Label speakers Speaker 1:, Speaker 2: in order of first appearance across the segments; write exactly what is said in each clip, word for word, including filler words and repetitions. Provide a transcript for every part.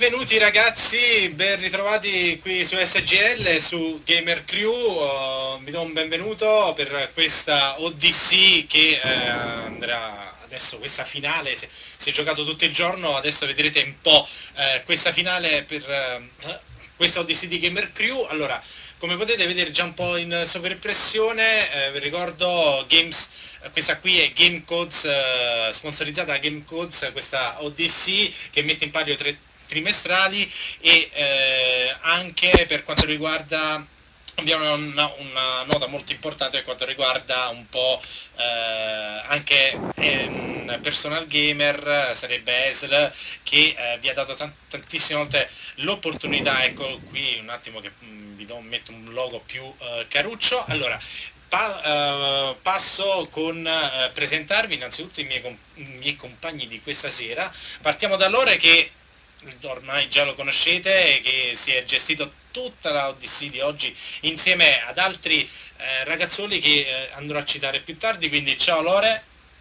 Speaker 1: benvenuti ragazzi, ben ritrovati qui su S G L, su Gamer Crew. Uh, vi do un benvenuto per questa Odyssey che eh, andrà adesso, questa finale, si, si è giocato tutto il giorno, adesso vedrete un po' eh, questa finale per eh, questa Odyssey di Gamer Crew. Allora, come potete vedere già un po' in sovraimpressione, eh, vi ricordo Games, questa qui è Game Codes, eh, sponsorizzata da Game Codes, questa Odyssey che mette in palio tre trimestrali e eh, anche per quanto riguarda, abbiamo una, una nota molto importante per quanto riguarda un po' eh, anche ehm, personal gamer, sarebbe E S L, che eh, vi ha dato tant- tantissime volte l'opportunità. Ecco qui un attimo che mh, vi do, metto un logo più eh, caruccio. Allora, Pa- uh, passo con uh, presentarvi innanzitutto i miei, com- i miei compagni di questa sera. Partiamo da Lore, che ormai già lo conoscete e che si è gestito tutta la Odyssey di oggi insieme ad altri eh, ragazzoli che eh, andrò a citare più tardi, quindi ciao Lore.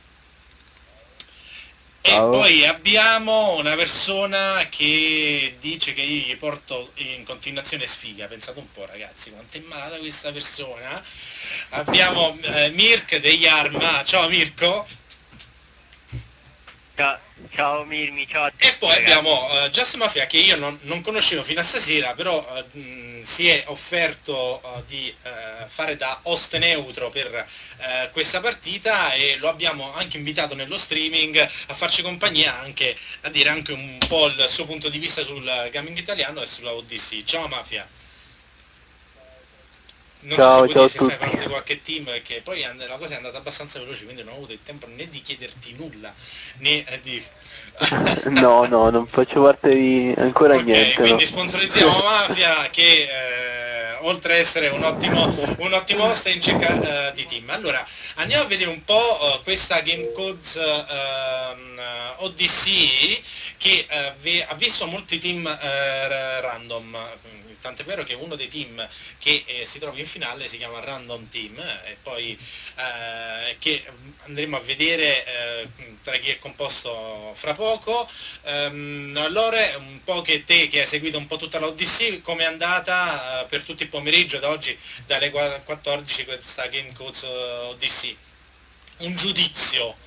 Speaker 1: E
Speaker 2: Ciao.
Speaker 1: poi abbiamo una persona che dice che io gli porto in continuazione sfiga. Pensate un po' ragazzi, quanto è malata questa persona. Abbiamo eh, Mirk degli Arma. Ciao Mirko.
Speaker 3: Ciao, ciao Mirmi, ciao a tutti
Speaker 1: E poi
Speaker 3: ragazzi.
Speaker 1: abbiamo uh, Just Mafia, che io non, non conoscevo fino a stasera, però uh, mh, si è offerto uh, di uh, fare da host neutro per uh, questa partita e lo abbiamo anche invitato nello streaming a farci compagnia, anche a dire anche un po' il suo punto di vista sul gaming italiano e sulla Odyssey. Ciao Mafia. Non so se
Speaker 2: Ciao,
Speaker 1: vuoi
Speaker 2: ciao
Speaker 1: dire
Speaker 2: a
Speaker 1: se fai
Speaker 2: tutti.
Speaker 1: parte di qualche team, perché poi and- la cosa è andata abbastanza veloce, quindi non ho avuto il tempo né di chiederti nulla, né eh, di...
Speaker 2: No, no, non faccio parte di ancora
Speaker 1: Ok,
Speaker 2: niente, no.
Speaker 1: quindi sponsorizziamo Mafia che eh, oltre a essere un ottimo, un ottimo host è in cerca eh, di team. Allora, andiamo a vedere un po' eh, questa Game Codes ehm, Odyssey che eh, vi- ha visto molti team eh, random. Tant'è vero che uno dei team che eh, si trova in finale si chiama Random Team e poi eh, che andremo a vedere eh, tra chi è composto fra poco. Um, Lore, un po' che te che hai seguito un po' tutta l'Odyssey, come è andata uh, per tutto il pomeriggio da oggi, dalle quattordici, questa Game Codes uh, Odyssey? Un giudizio.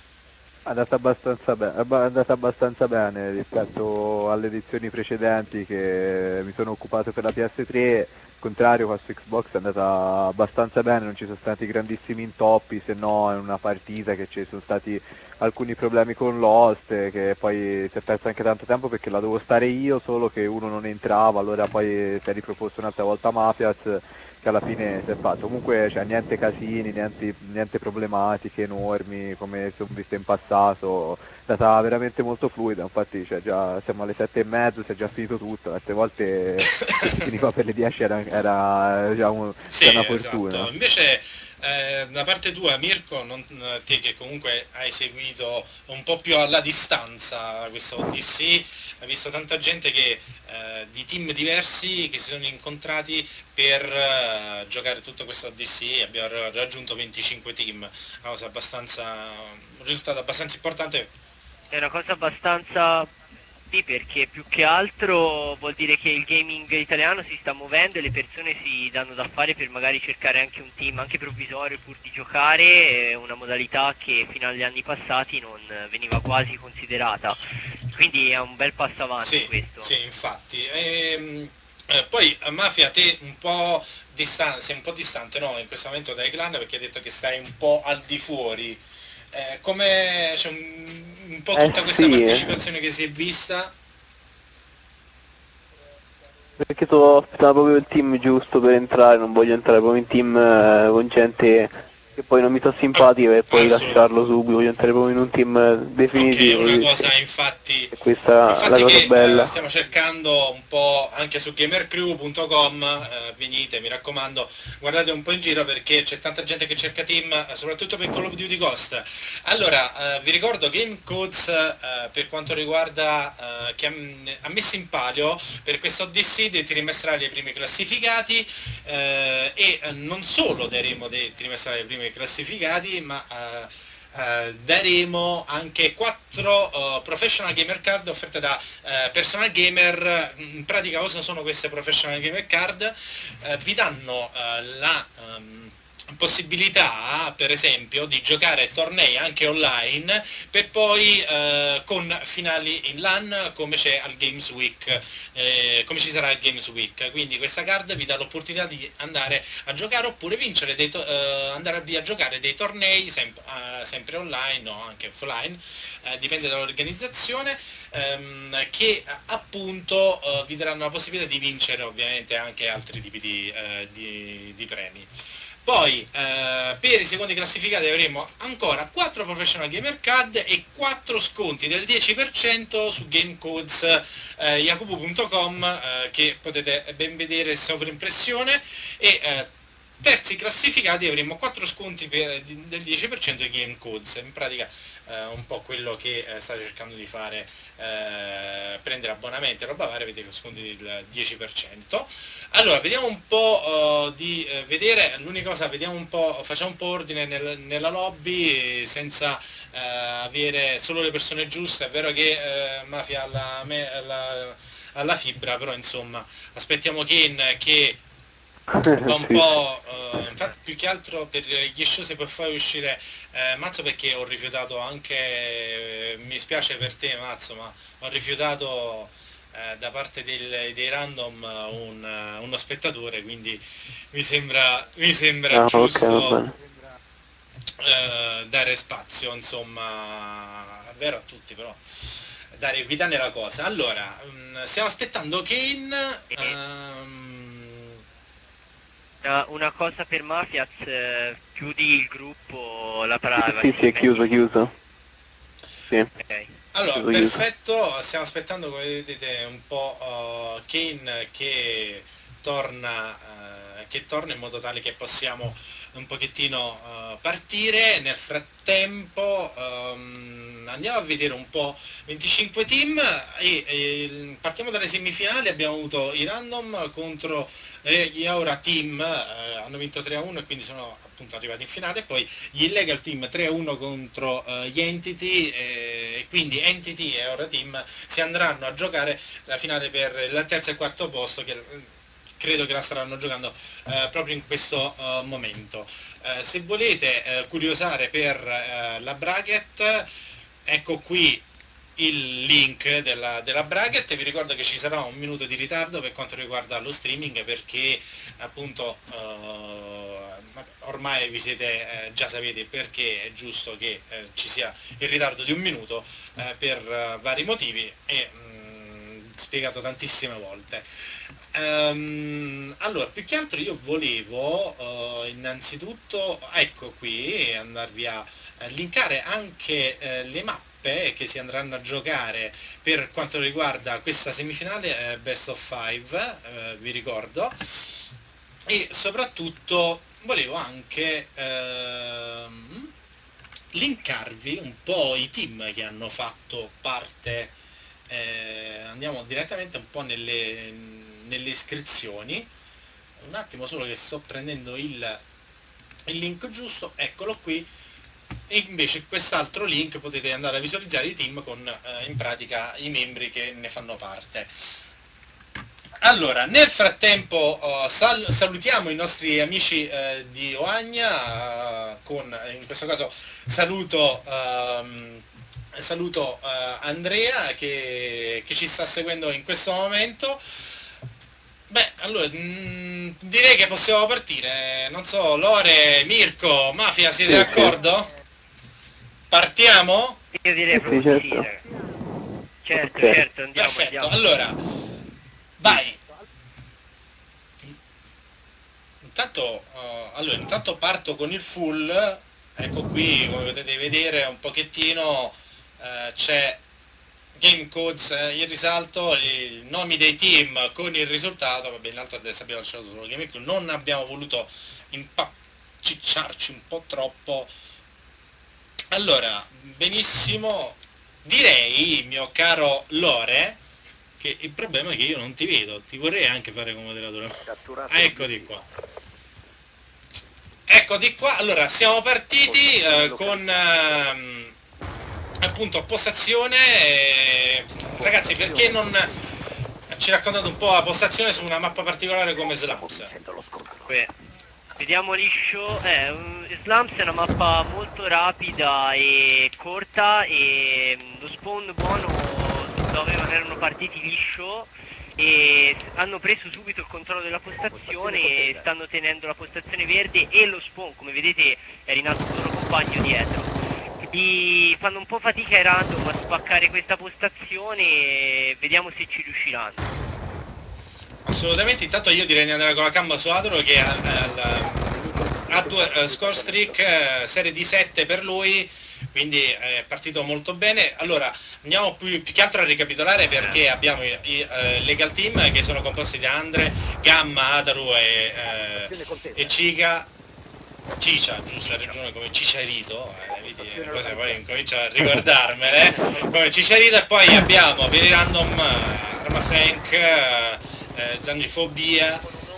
Speaker 2: È andata abbastanza, be- è andata abbastanza bene rispetto alle edizioni precedenti che mi sono occupato per la P S tre, al contrario qua su Xbox è andata abbastanza bene, non ci sono stati grandissimi intoppi, se no in una partita che ci sono stati alcuni problemi con l'host, che poi si è perso anche tanto tempo perché la dovevo stare io, solo che uno non entrava, allora poi si è riproposto un'altra volta Mafias, che alla fine si è fatto. Comunque cioè, niente casini, niente, niente problematiche enormi come si sono viste in passato, è stata veramente molto fluida, infatti cioè, già siamo alle sette e mezzo, si è già finito tutto, altre volte se si finiva per le dieci era, era già, un,
Speaker 1: Sì,
Speaker 2: già una
Speaker 1: esatto.
Speaker 2: fortuna.
Speaker 1: Invece eh, da parte tua, Mirko, non, te che comunque hai seguito un po' più alla distanza questa Odyssey, hai visto tanta gente che, eh, di team diversi che si sono incontrati per eh, giocare tutta questa Odyssey, abbiamo ra- raggiunto venticinque team, una cosa abbastanza, un risultato abbastanza importante.
Speaker 3: È una cosa abbastanza... Sì, perché più che altro vuol dire che il gaming italiano si sta muovendo e le persone si danno da fare per magari cercare anche un team, anche provvisorio, pur di giocare, è una modalità che fino agli anni passati non veniva quasi considerata. Quindi è un bel passo avanti
Speaker 1: Sì,
Speaker 3: questo.
Speaker 1: sì, infatti. Ehm, eh, poi eh, Mafia, te un po' distan- sei un po' distante, no, in questo momento dai clan perché hai detto che stai un po' al di fuori. Eh, come c'è un, un po'
Speaker 2: Eh
Speaker 1: tutta questa
Speaker 2: sì,
Speaker 1: partecipazione che si è vista?
Speaker 2: perché sono aspettavo proprio il team giusto per entrare, non voglio entrare proprio in team eh, con gente che poi non mi sta
Speaker 1: Ah,
Speaker 2: simpatica e poi
Speaker 1: assolut-
Speaker 2: lasciarlo subito, voglio entrare proprio in un team eh,
Speaker 1: Ok,
Speaker 2: definitivo,
Speaker 1: una
Speaker 2: sì.
Speaker 1: cosa infatti,
Speaker 2: E questa è la
Speaker 1: infatti
Speaker 2: cosa
Speaker 1: che eh,
Speaker 2: bella.
Speaker 1: stiamo cercando un po' anche su gamercrew punto com, eh, venite, mi raccomando, guardate un po' in giro perché c'è tanta gente che cerca team, eh, soprattutto per Call of Duty Ghost. Allora, eh, vi ricordo Game Codes eh, per quanto riguarda eh, che ha, ha messo in palio per questa Odyssey dei trimestrali ai primi classificati eh, e eh, non solo daremo dei trimestrali ai primi classificati, ma eh, eh, daremo anche quattro uh, professional gamer card offerte da uh, Personal Gamer. In pratica cosa sono queste professional gamer card? Uh, vi danno uh, la um, possibilità, per esempio, di giocare tornei anche online per poi eh, con finali in LAN come c'è al Games Week, eh, come ci sarà al Games Week. Quindi questa card vi dà l'opportunità di andare a giocare oppure vincere dei to- eh, andare via a giocare dei tornei sem- eh, sempre online o anche offline, eh, dipende dall'organizzazione, ehm, che appunto eh, vi daranno la possibilità di vincere ovviamente anche altri tipi di, eh, di, di premi. Poi eh, per i secondi classificati avremo ancora quattro professional gamer card e quattro sconti del dieci per cento su gamecodes eh, yakubu punto com, eh, che potete ben vedere sovrimpressione, e eh, terzi classificati avremo quattro sconti per, di, del dieci per cento di gamecodes. In pratica eh, un po' quello che eh, state cercando di fare, eh, prendere abbonamenti e roba varia, avete sconti del dieci per cento. Allora, vediamo un po' uh, di uh, vedere, l'unica cosa, vediamo un po', facciamo un po' ordine nel, nella lobby senza uh, avere solo le persone giuste. È vero che uh, Mafia alla, alla, alla fibra, però insomma, aspettiamo Ken che va un po', uh, infatti più che altro per gli show se può fare uscire eh, Mazzo, perché ho rifiutato anche, eh, mi spiace per te Mazzo, ma ho rifiutato eh, da parte del, dei random un, uno spettatore, quindi mi sembra, mi sembra
Speaker 4: Ah,
Speaker 1: giusto
Speaker 4: okay,
Speaker 1: eh, dare spazio, insomma, è vero a tutti, però dare equità nella cosa. Allora, mh, stiamo aspettando Kane. Um,
Speaker 3: Una, una cosa per Mafiaz, eh, chiudi il gruppo, la parata.
Speaker 4: Sì, sì, è chiuso, chiuso. Sì.
Speaker 3: Ok.
Speaker 1: Allora,
Speaker 4: Chiuso, chiuso.
Speaker 1: perfetto, stiamo aspettando, come vedete, un po' uh, Kane che torna, uh, che torna in modo tale che possiamo un pochettino uh, partire. Nel frattempo um, andiamo a vedere un po' venticinque team e, e partiamo dalle semifinali. Abbiamo avuto i random contro eh, gli Aura Team, eh, hanno vinto tre a uno e quindi sono appunto arrivati in finale. Poi gli Illegal Team tre a uno contro uh, gli Entity, e eh, quindi Entity e Aura Team si andranno a giocare la finale per il terzo e quarto posto, che credo che la staranno giocando eh, proprio in questo uh, momento. Eh, se volete eh, curiosare per eh, la bracket, ecco qui il link della, della bracket. Vi ricordo che ci sarà un minuto di ritardo per quanto riguarda lo streaming, perché appunto uh, ormai vi siete eh, già sapete perché è giusto che eh, ci sia il ritardo di un minuto eh, per uh, vari motivi, e mh, spiegato tantissime volte. Um, allora, più che altro io volevo uh, innanzitutto, ecco qui, andarvi a uh, linkare anche uh, le mappe che si andranno a giocare per quanto riguarda questa semifinale uh, Best of Five, uh, vi ricordo, e soprattutto volevo anche uh, linkarvi un po' i team che hanno fatto parte. Eh, andiamo direttamente un po' nelle, nelle iscrizioni. Un attimo solo che sto prendendo il, il link giusto, eccolo qui. E invece quest'altro link potete andare a visualizzare i team con eh, in pratica i membri che ne fanno parte. Allora, nel frattempo uh, sal salutiamo i nostri amici uh, di Oagna, uh, con in questo caso saluto uh, saluto uh, Andrea che, che ci sta seguendo in questo momento. Beh, allora mh, direi che possiamo partire. Non so, Lore, Mirko, Mafia, siete
Speaker 4: Sì,
Speaker 1: d'accordo? Partiamo?
Speaker 3: Io direi
Speaker 4: Sì,
Speaker 3: proprio
Speaker 4: sì,
Speaker 3: sì,
Speaker 4: certo.
Speaker 3: raga. Certo,
Speaker 4: Ok.
Speaker 3: certo, andiamo,
Speaker 1: Perfetto,
Speaker 3: andiamo.
Speaker 1: allora vai. Intanto, uh, allora, intanto parto con il full. Ecco qui, come potete vedere un pochettino uh, c'è game codes eh, in risalto, i nomi dei team con il risultato. Vabbè, in alto a destra abbiamo lasciato solo game code, non abbiamo voluto impacciarci un po' troppo. Allora, benissimo, direi, mio caro Lore, che il problema è che io non ti vedo, ti vorrei anche fare come moderatore. Ah, eccoti qua. Ecco di qua, allora siamo partiti eh, con ehm, appunto postazione, eh, ragazzi, perché non ci raccontate un po' la postazione su una mappa particolare come Slums?
Speaker 3: Beh, vediamo liscio, eh, un- Slums è una mappa molto rapida e corta e mm, lo spawn buono dovevano, erano partiti liscio e hanno preso subito il controllo della postazione e stanno tenendo la postazione verde e lo spawn, come vedete è rinato il loro compagno dietro. Quindi fanno un po' fatica ai random a spaccare questa postazione e vediamo se ci riusciranno.
Speaker 1: Assolutamente, intanto io direi di andare con la gamba su Adro che ha, ha, ha due uh, score streak, uh, serie di sette per lui, quindi è partito molto bene. Allora andiamo più, più che altro a ricapitolare perché abbiamo i, i uh, legal team che sono composti da Andre, Gamma, Adaru e, uh, e Cica. Cicia, giusto, hai ragione, come Cicciarito, eh, vedi, le cose poi incomincio a ricordarmele, come Cicciarito, e poi abbiamo per i random uh, Arma Frank, uh, eh, Zangifobia,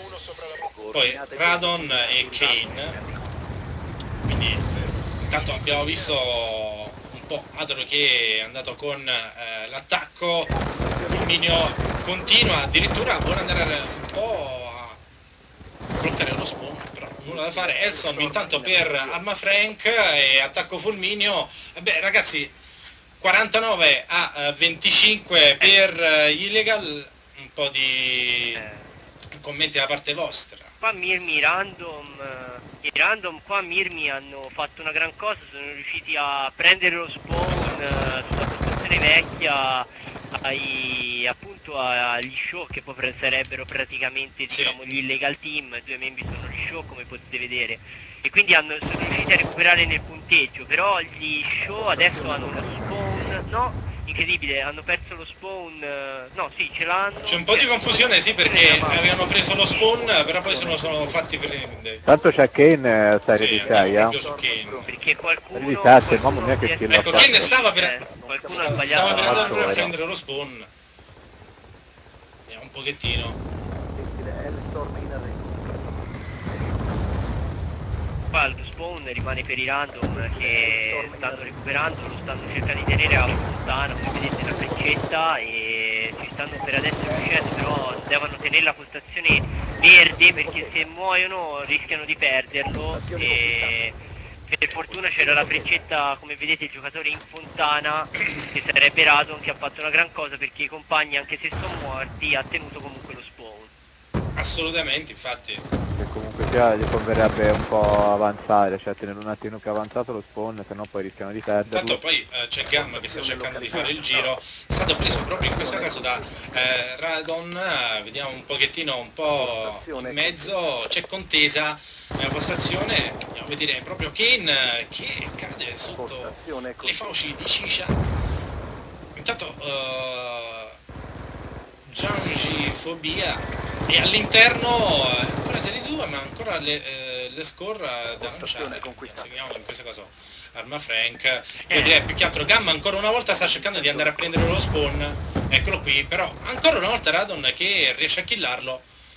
Speaker 1: poi Radon e Kane. Quindi intanto abbiamo visto un po' Adro che è andato con eh, l'attacco, Fulminio continua, addirittura vuole andare un po' a bloccare lo spawn, però nulla da fare. Elson intanto per Arma Frank e attacco Fulminio. E beh ragazzi, quarantanove a venticinque per gli illegal, un po' di commenti da parte vostra.
Speaker 3: Qua Mirmi random, eh, i random qua Mirmi hanno fatto una gran cosa, sono riusciti a prendere lo spawn eh, sulla postazione vecchia ai, appunto agli show che poi sarebbero praticamente
Speaker 1: Sì.
Speaker 3: diciamo gli illegal team, due membri sono gli show come potete vedere e quindi hanno, sono riusciti a recuperare nel punteggio, però gli show adesso hanno lo spawn, no? Incredibile, hanno perso lo spawn, eh, no sì ce l'hanno.
Speaker 1: C'è un po' di confusione, sì, perché avevano preso lo spawn, però poi se lo sono fatti prendere.
Speaker 2: Tanto c'è Kane, serie
Speaker 1: Sì,
Speaker 2: di sei,
Speaker 1: andiamo
Speaker 2: eh.
Speaker 1: proprio su Kane.
Speaker 3: Perché qualcuno...
Speaker 2: Serie di sette,
Speaker 3: qualcuno
Speaker 2: mamma mia che
Speaker 3: si è-
Speaker 2: kill
Speaker 1: Ecco,
Speaker 2: ha fatto.
Speaker 1: Kane stava per...
Speaker 3: eh, qualcuno ha
Speaker 1: Stava
Speaker 3: sbagliato.
Speaker 1: per andare
Speaker 2: Esatto,
Speaker 1: a
Speaker 2: era.
Speaker 1: prendere lo spawn. Vediamo un pochettino.
Speaker 3: Qua lo spawn rimane per i random che stanno recuperando, lo stanno cercando di tenere a lontano, come vedete la freccetta e ci stanno per adesso riuscendo, però devono tenere la postazione verde perché se muoiono rischiano di perderlo e per fortuna c'era la freccetta, come vedete il giocatore in fontana che sarebbe Radon, che ha fatto una gran cosa perché i compagni anche se sono morti ha tenuto comunque lo spawn.
Speaker 1: Assolutamente, infatti.
Speaker 2: Che comunque sia gli converrebbe un po' avanzare, cioè tenere un attimo più avanzato lo spawn, se no poi rischiano di
Speaker 1: Intanto
Speaker 2: perderlo.
Speaker 1: poi eh, c'è Gamma che sta cercando di fare il giro, è stato preso proprio in questo caso da eh, Radon, eh, vediamo un pochettino un po' in mezzo, c'è contesa nella postazione, andiamo a vedere proprio Kane eh, che cade sotto le fauci di Cicia. Intanto uh, Zangifobia e all'interno eh, una serie di due ma ancora le, eh, le score eh, da lanciare. Seguiamo in questo caso Arma Frank, io direi più che altro Gamma ancora una volta sta cercando di andare a prendere lo spawn, eccolo qui, però ancora una volta Radon che riesce a killarlo.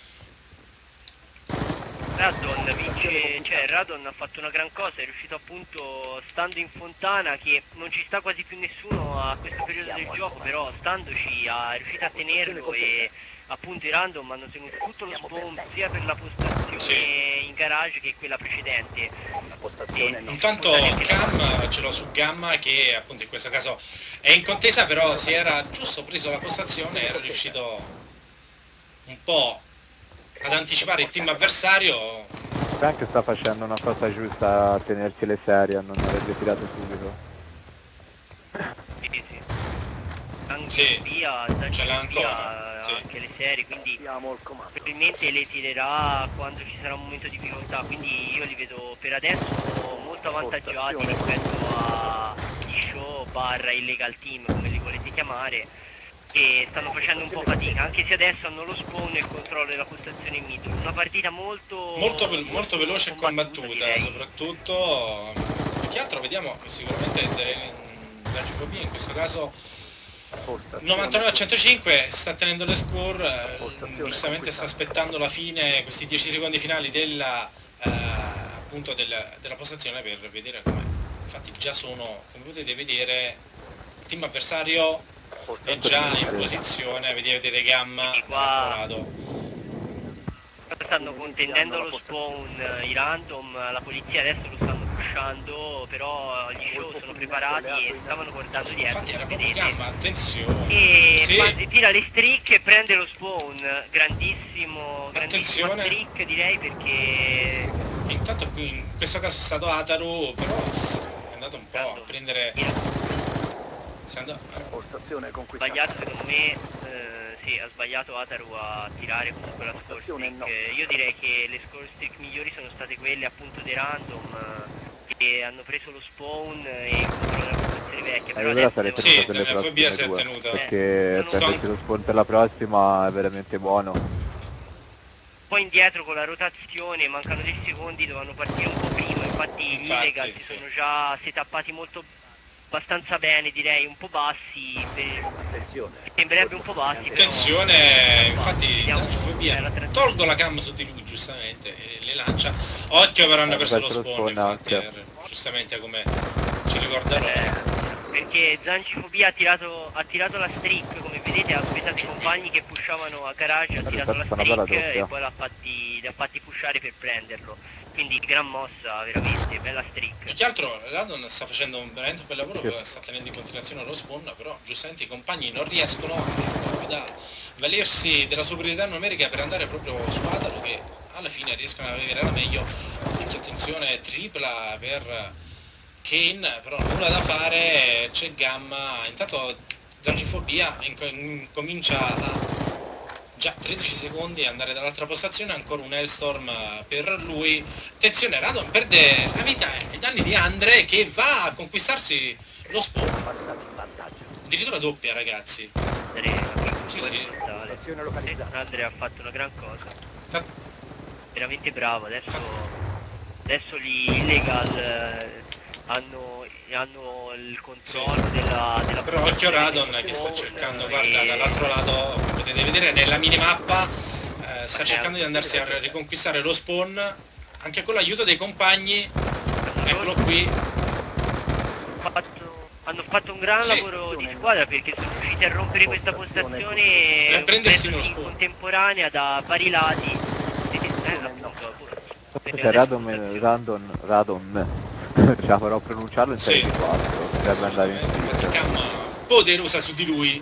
Speaker 3: Radon vince, cioè Radon ha fatto una gran cosa, è riuscito appunto stando in fontana che non ci sta quasi più nessuno a questo periodo del gioco, però standoci è riuscito a tenerlo e appunto i random hanno tenuto tutto lo spawn sia per la postazione
Speaker 1: Sì.
Speaker 3: in garage che quella precedente. E
Speaker 1: Intanto Cam ce l'ho su Gamma che appunto in questo caso è in contesa, però si era giusto preso la postazione e era riuscito un po' ad anticipare il team avversario.
Speaker 2: Frank sta facendo una cosa giusta a tenersi le serie, a non averle tirate subito.
Speaker 3: Sì, sì. Anche
Speaker 1: Sì,
Speaker 3: via,
Speaker 1: ce l'ha
Speaker 3: via
Speaker 1: ancora, sì.
Speaker 3: anche le serie, quindi probabilmente le tirerà quando ci sarà un momento di difficoltà, quindi io li vedo per adesso molto avvantaggiati rispetto agli show barra illegal team come li volete chiamare, e stanno facendo un po' fatica, anche se adesso hanno lo spawn e il controllo della postazione in mid. Una partita molto
Speaker 1: Molto, ve- molto veloce e combattuta,
Speaker 3: direi.
Speaker 1: soprattutto. Più che altro vediamo sicuramente Zangifobia in questo caso novantanove a centocinque, si sta tenendo le score, eh, giustamente sta aspettando la fine, questi dieci secondi finali della eh, punto del, della postazione per vedere come. Infatti già sono, come potete vedere, il team avversario è già in posizione, vedete Gamma
Speaker 3: Quindi
Speaker 1: dall'altro
Speaker 3: qua
Speaker 1: lato.
Speaker 3: stanno contendendo lo spawn, i random, la polizia adesso lo stanno pushando, però gli show sono preparati e stavano guardando dietro,
Speaker 1: Infatti era
Speaker 3: come
Speaker 1: proprio
Speaker 3: vedete.
Speaker 1: Gamma, attenzione.
Speaker 3: E
Speaker 1: Sì.
Speaker 3: fa- tira le streak e prende lo spawn, grandissimo, grandissima
Speaker 1: Attenzione.
Speaker 3: streak direi, perché
Speaker 1: Intanto qui in questo caso è stato Ataru, però è andato un po' a prendere. Si è andato...
Speaker 5: Postazione conquistata.
Speaker 3: sbagliato secondo me, eh, sì, ha sbagliato Ataru a tirare comunque la score streak.
Speaker 5: no.
Speaker 3: Eh, io direi che le score streak migliori sono state quelle appunto dei random, eh, che hanno preso lo spawn e comunque la posizione vecchia, però
Speaker 2: allora
Speaker 3: adesso
Speaker 2: sarete
Speaker 3: devono-
Speaker 1: Sì,
Speaker 2: state le
Speaker 1: la fobia
Speaker 2: prossime
Speaker 1: si è
Speaker 2: due,
Speaker 1: tenuta.
Speaker 2: perché
Speaker 3: Eh, sono-
Speaker 2: prendersi lo spawn per la prossima è veramente buono.
Speaker 3: un po' indietro con la rotazione, mancano dei secondi, dovevano partire un po' prima, infatti gli
Speaker 1: Infatti,
Speaker 3: illegal si
Speaker 1: sì.
Speaker 3: sono già setappati molto abbastanza bene, direi un po' bassi, per-
Speaker 5: Attenzione.
Speaker 3: sembrerebbe un po' bassi, però
Speaker 1: Attenzione, infatti
Speaker 3: Vediamo.
Speaker 1: Fobia
Speaker 3: Era tre-
Speaker 1: tolgo la cam su di lui giustamente e le lancia. Occhio però hanno
Speaker 2: Eh,
Speaker 1: perso lo
Speaker 2: perso lo
Speaker 1: spawn,
Speaker 2: spawn
Speaker 1: infatti,
Speaker 2: anche.
Speaker 1: eh, giustamente come ci ricorderò.
Speaker 3: Eh, perché Zancifobia ha tirato, ha tirato la streak, come vedete ha aspettato i compagni che pushavano a garage, ha tirato la
Speaker 2: Questa è una bella
Speaker 3: streak
Speaker 2: doppia.
Speaker 3: e poi l'ha fatti, li ha fatti pushare per prenderlo. Quindi gran mossa, veramente, bella
Speaker 1: Più
Speaker 3: streak.
Speaker 1: che altro Radon sta facendo un veramente un bel lavoro,
Speaker 2: Sì.
Speaker 1: che sta tenendo in continuazione lo spawn, però giustamente i compagni non riescono ad valersi della superiorità numerica per andare proprio su Ataru, che alla fine riescono ad avere la meglio. Occhio, attenzione, tripla per Kane, però nulla da fare, c'è Gamma. Intanto Zangifobia comincia a già tredici secondi andare dall'altra postazione, ancora un Hellstorm per lui. Attenzione, Radon perde la vita ai danni di Andre, che va a conquistarsi lo spawn.
Speaker 5: Passati in vantaggio.
Speaker 1: Addirittura doppia, ragazzi. Sì, sì.
Speaker 5: Postazione localizzata.
Speaker 3: Andrea ha fatto una gran cosa,
Speaker 1: Ta-
Speaker 3: veramente bravo. Adesso, adesso gli illegal eh, hanno, hanno il controllo della, della
Speaker 1: Però occhio
Speaker 3: posizione
Speaker 1: Radon
Speaker 3: del
Speaker 1: che sta
Speaker 3: spawn,
Speaker 1: cercando,
Speaker 3: e-
Speaker 1: guarda, dall'altro lato, come potete vedere nella minimappa, eh, sta cercando di andarsi a riconquistare lo spawn, anche con l'aiuto dei compagni. Eccolo qui.
Speaker 3: fatto- hanno fatto un gran
Speaker 1: Sì.
Speaker 3: lavoro di squadra, perché sono riusciti a rompere questa postazione
Speaker 1: E a prendersi uno
Speaker 3: in
Speaker 1: spawn.
Speaker 3: contemporanea da vari lati. E- eh, appunto, per
Speaker 2: C'è
Speaker 3: adesso
Speaker 2: Radon,
Speaker 3: postazione.
Speaker 2: Radon, Radon, ce la farò pronunciarlo in
Speaker 1: Sì.
Speaker 2: serie di quattro, potrebbe andare in
Speaker 1: Assolutamente,
Speaker 2: Twitter.
Speaker 1: Gamma poderosa su di lui.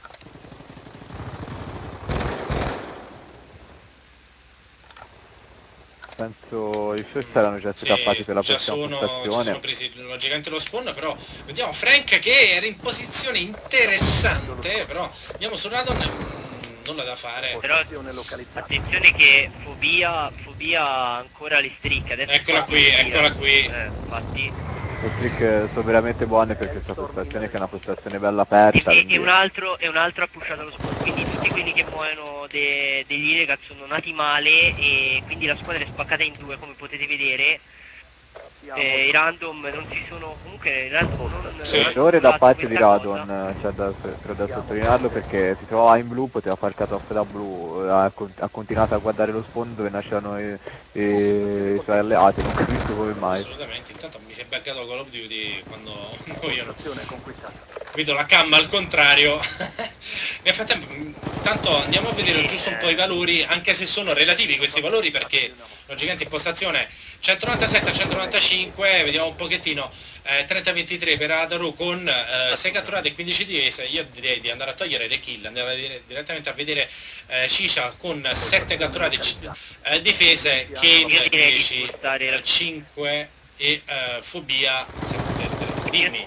Speaker 2: Penso i show saranno già
Speaker 1: Sì,
Speaker 2: setappati per la
Speaker 1: già
Speaker 2: prossima
Speaker 1: sono, si
Speaker 2: postazione.
Speaker 1: sono presi logicamente lo spawn, però vediamo Frank che era in posizione interessante, però andiamo su Radon, mm, nulla da fare.
Speaker 3: Però
Speaker 5: Postazione localizzata.
Speaker 3: attenzione che Fobia, Fobia ha ancora le streak. Adesso
Speaker 1: Eccola
Speaker 3: infatti
Speaker 1: qui,
Speaker 3: tira.
Speaker 1: eccola qui.
Speaker 3: Eh, infatti.
Speaker 2: Le trick sono veramente buone per questa postazione, che è una postazione bella
Speaker 3: E,
Speaker 2: aperta.
Speaker 3: e-
Speaker 2: quindi-
Speaker 3: e un altro, e un altro ha pushato lo spawn, quindi tutti quelli che muoiono de- degli illegal sono nati male, e quindi la squadra è spaccata in due, come potete vedere.
Speaker 5: Siamo
Speaker 3: Eh, I random non si sono, comunque i random non,
Speaker 1: Sì.
Speaker 3: non hanno
Speaker 2: Errore da
Speaker 3: controllato
Speaker 2: parte di
Speaker 3: questa
Speaker 2: Radon,
Speaker 3: cosa.
Speaker 2: c'è da, c'è da sottolinearlo, perché si trovava in blu, poteva fare cut off da blu, ha, con- ha continuato a guardare lo spawn dove nascevano i, i- i suoi alleati, non capisco come mai.
Speaker 1: Assolutamente, intanto mi si è buggato Call of Duty quando muoiono.
Speaker 5: postazione conquistata.
Speaker 1: Vedo la cam al contrario. Nel frattempo, intanto andiamo a vedere giusto un po' i valori, anche se sono relativi questi valori, perché logicamente in postazione centonovantasette a centonovantacinque, vediamo un pochettino, eh, trenta ventitré per Ataru con eh, sei catturate e quindici difese. Io direi di andare a togliere le kill, andare a dire- direttamente a vedere eh, Shisha con sette catturate e difese, Kane
Speaker 3: Io direi di
Speaker 1: dieci,
Speaker 3: spostare la-
Speaker 1: cinque e eh, Fobia sette. Dimmi.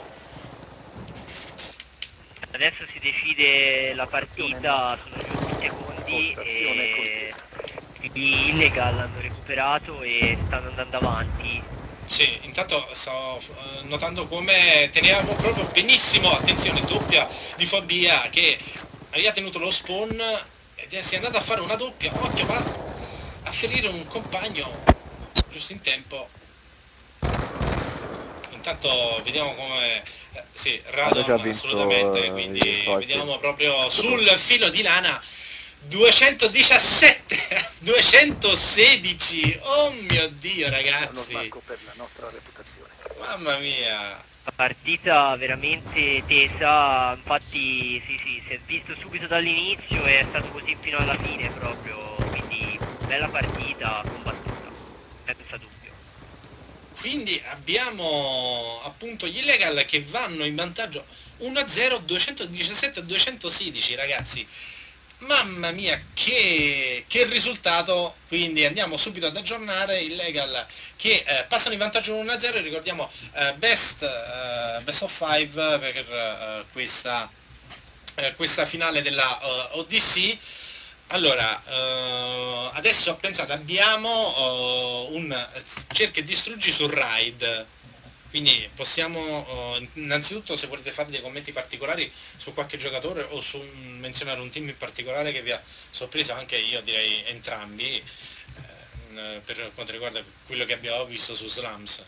Speaker 3: Adesso si decide la partita, sono gli ultimi secondi e gli illegal hanno recuperato e stanno andando avanti.
Speaker 1: Sì, intanto sto eh, notando come tenevamo proprio benissimo, attenzione, doppia di Fobia che aveva tenuto lo spawn ed è, si è andato a fare una doppia, occhio, va a ferire un compagno giusto in tempo. Intanto vediamo come, eh, sì,
Speaker 2: Hanno già
Speaker 1: Radon
Speaker 2: vinto,
Speaker 1: assolutamente,
Speaker 2: eh,
Speaker 1: quindi
Speaker 2: i soldi.
Speaker 1: vediamo proprio sul filo di lana duecentodiciassette a duecentosedici. Oh mio Dio,
Speaker 5: Uno
Speaker 1: ragazzi.
Speaker 5: smacco per la nostra reputazione.
Speaker 1: Mamma mia.
Speaker 3: La partita veramente tesa, infatti sì sì, si è visto subito dall'inizio e è stato così fino alla fine proprio, quindi bella partita combattuta, senza dubbio.
Speaker 1: Quindi abbiamo appunto gli Illegal che vanno in vantaggio uno a zero, duecentodiciassette a duecentosedici, ragazzi. Mamma mia, che, che risultato. Quindi andiamo subito ad aggiornare il Legal che eh, passano in vantaggio uno a zero. Ricordiamo eh, best, eh, best of five per eh, questa, eh, questa finale della uh, O D C. Allora, eh, adesso pensate, abbiamo uh, un cerca e distruggi sul raid. Quindi possiamo, uh, innanzitutto, se volete fare dei commenti particolari su qualche giocatore o su un, menzionare un team in particolare che vi ha sorpreso, anche io direi entrambi, eh, per quanto riguarda quello che abbiamo visto su Slums.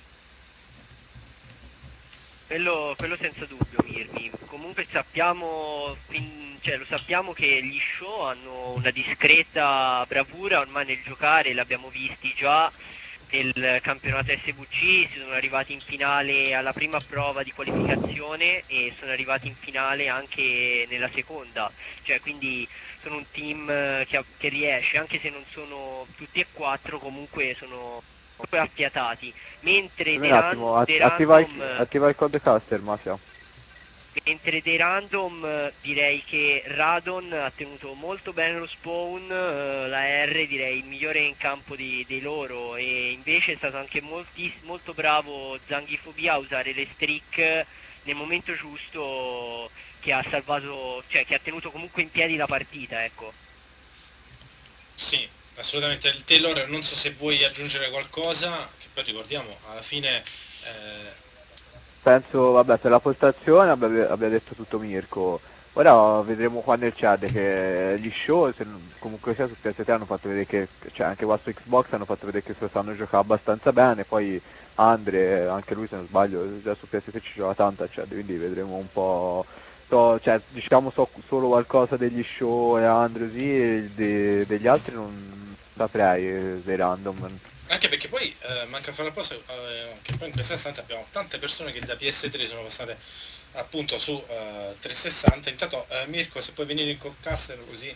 Speaker 3: Quello, quello senza dubbio, Mirmi. Comunque sappiamo, fin- cioè, lo sappiamo che gli show hanno una discreta bravura ormai nel giocare, l'abbiamo visti già nel campionato S V C, si sono arrivati in finale alla prima prova di qualificazione e sono arrivati in finale anche nella seconda, cioè quindi sono un team che, ha- che riesce, anche se non sono tutti e quattro, comunque sono comunque affiatati, mentre
Speaker 2: Un
Speaker 3: dei,
Speaker 2: attimo,
Speaker 3: ran-
Speaker 2: att-
Speaker 3: dei
Speaker 2: attiva, il,
Speaker 3: random
Speaker 2: attiva il codecaster, Mafia.
Speaker 3: Mentre dei random eh, direi che Radon ha tenuto molto bene lo spawn, eh, la R direi il migliore in campo di- dei loro, e invece è stato anche molti- molto bravo Zanghifobia a usare le streak nel momento giusto, che ha salvato, cioè che ha tenuto comunque in piedi la partita, ecco.
Speaker 1: Sì, assolutamente. Il Taylor, non so se vuoi aggiungere qualcosa, che poi ricordiamo, alla fine... eh,
Speaker 2: Penso, vabbè, per la postazione abbia, abbia detto tutto Mirko. Ora vedremo qua nel chat che gli show, se non- comunque sia su P S tre hanno fatto vedere che, cioè anche qua su Xbox hanno fatto vedere che se lo sanno giocare abbastanza bene, poi Andre, anche lui se non sbaglio, già su P S tre ci gioca tanto al chat, quindi vedremo un po', so, cioè diciamo so solo qualcosa degli show e Andre sì, e de- degli altri non saprei, eh, dei random.
Speaker 1: Anche perché poi eh, manca fare la cosa eh, che poi in questa stanza abbiamo tante persone che da P S tre sono passate appunto su eh, trecentosessanta. Intanto eh, Mirko, se puoi venire in callcaster così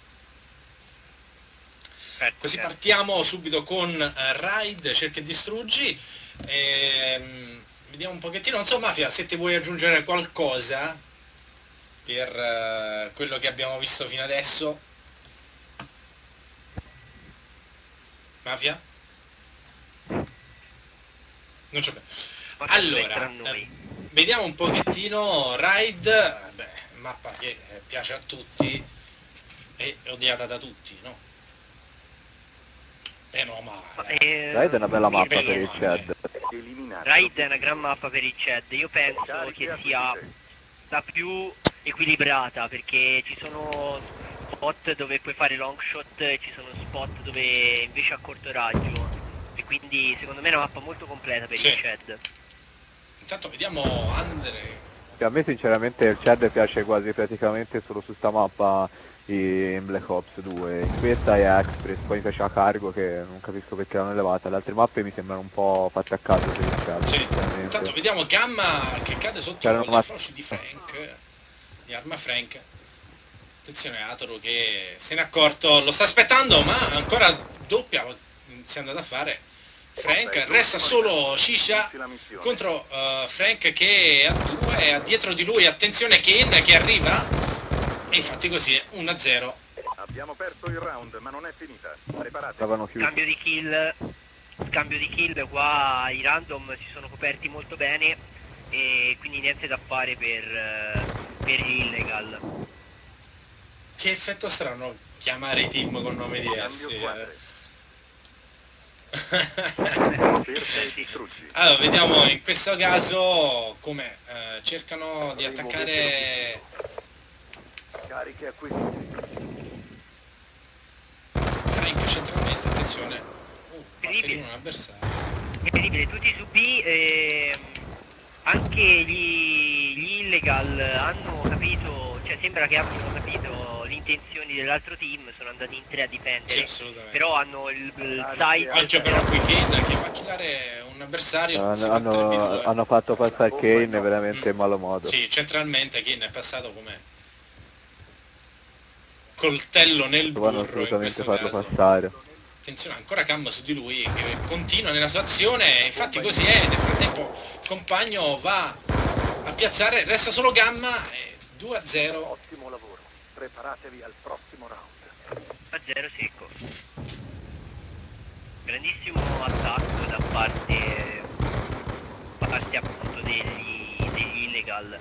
Speaker 1: così
Speaker 3: Certo.
Speaker 1: partiamo subito con eh, Raid, cerca e distruggi. Ehm, vediamo un pochettino, non so Mafia, se ti vuoi aggiungere qualcosa per eh, quello che abbiamo visto fino adesso. Mafia? Non c'è più.
Speaker 3: Ma
Speaker 1: Allora,
Speaker 3: tra noi.
Speaker 1: eh, vediamo un pochettino Raid, eh, beh, mappa che eh, piace a tutti e è odiata da tutti, no? Meno male.
Speaker 3: Eh,
Speaker 2: Raid è una bella mappa
Speaker 3: Mirmi,
Speaker 2: per il Chad.
Speaker 5: Eliminare.
Speaker 3: Raid è una gran mappa per il Chad, io penso che sia la più equilibrata, perché ci sono spot dove puoi fare long shot e ci sono spot dove invece a corto raggio, e quindi secondo me è una mappa molto completa per
Speaker 1: Sì.
Speaker 3: il Chad.
Speaker 1: Intanto vediamo Andre.
Speaker 2: A me sinceramente il Chad piace quasi praticamente solo su sta mappa in Black Ops due, in questa è Express, poi mi piace la Cargo che non capisco perché l'hanno levata, le altre mappe mi sembrano un po' fatte a caso per il Chad,
Speaker 1: Sì.
Speaker 2: sinceramente.
Speaker 1: Intanto vediamo Gamma che cade sotto
Speaker 2: C'erano
Speaker 1: gli
Speaker 2: una-
Speaker 1: approcci di Frank, di arma Frank. Attenzione Atoro che se n'è accorto, lo sta aspettando, ma ancora doppia si è andato a fare Frank. Resta solo Shisha contro uh, Frank che è a due, a dietro di lui, attenzione Kane che arriva, e infatti così è uno a zero.
Speaker 5: Abbiamo perso il round, ma non è finita. Preparatevi.
Speaker 2: Stavano chiusi.
Speaker 3: Cambio di kill, scambio di kill, qua i random si sono coperti molto bene e quindi niente da fare per, eh, per gli illegal.
Speaker 1: Che effetto strano chiamare i team con nomi diversi.
Speaker 5: Cambio squadre.
Speaker 1: eh.
Speaker 5: Cerca e distruggi.
Speaker 1: Allora, vediamo in questo caso come eh, cercano di attaccare
Speaker 5: Cariche acquisite.
Speaker 1: Frank centralmente, attenzione. Uh, va a ferire un avversario.
Speaker 3: Incredibile, tutti su B, e anche gli, gli illegal hanno capito, cioè sembra che abbiano capito l'intelligenza intenzioni dell'altro team, sono andati in tre a
Speaker 1: Sì,
Speaker 3: difendere,
Speaker 1: assolutamente.
Speaker 3: però hanno il, il side.
Speaker 1: Occhio però qui Kane che va a killare un avversario, si
Speaker 2: Hanno,
Speaker 1: fa
Speaker 2: hanno,
Speaker 1: tre v due.
Speaker 2: hanno fatto passare Kane veramente in malo modo.
Speaker 1: Sì, centralmente Kane è passato come coltello nel
Speaker 2: Dovevano
Speaker 1: burro in
Speaker 2: assolutamente
Speaker 1: questo
Speaker 2: farlo
Speaker 1: caso.
Speaker 2: passare.
Speaker 1: Attenzione, ancora Cam su di lui che continua nella sua azione, infatti così è, nel frattempo il compagno va a piazzare, resta solo Gamma e due a zero.
Speaker 5: Ottimo lavoro. Preparatevi al prossimo round.
Speaker 3: A zero secco. Grandissimo attacco da parte, da parte appunto degli, degli illegal.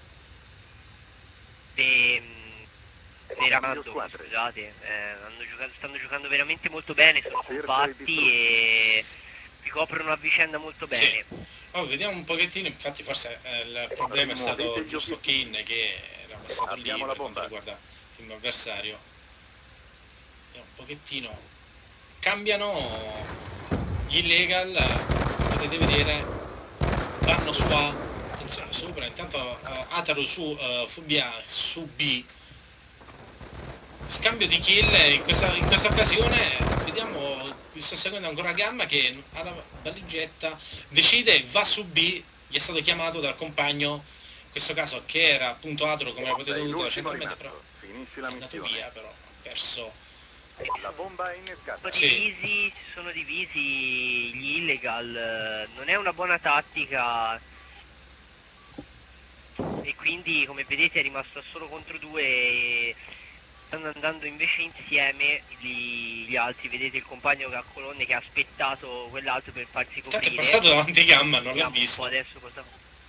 Speaker 3: E, dei random, scusate, eh, hanno giocato, stanno giocando veramente molto bene, sono compatti e si coprono a vicenda molto bene.
Speaker 1: Sì. Oh, vediamo un pochettino, infatti forse eh, il problema è stato giusto Kane che era passato lì per quanto riguarda il team avversario. Vediamo un pochettino, cambiano gli illegal, come potete vedere, vanno su A, attenzione sopra, intanto uh, Ataru su uh, Fubia su B, scambio di kill in questa, in questa occasione, vediamo, vi sto seguendo ancora Gamma che alla valigetta decide, va su B, gli è stato chiamato dal compagno, in questo caso che era appunto Ataru come potete vedere centralmente, però
Speaker 5: Finisci
Speaker 1: è
Speaker 5: la
Speaker 1: andato
Speaker 5: missione.
Speaker 1: via, però ha perso.
Speaker 5: La bomba è innescata.
Speaker 3: Sono
Speaker 1: Sì.
Speaker 3: divisi, sono divisi gli illegal, non è una buona tattica e quindi come vedete è rimasto solo contro due e stanno andando invece insieme gli, gli altri, vedete il compagno che ha colonne che ha aspettato quell'altro per farsi
Speaker 1: Intanto
Speaker 3: coprire.
Speaker 1: è passato davanti Gamma, non l'ha
Speaker 3: Vediamo un po'
Speaker 1: visto.
Speaker 3: adesso cosa...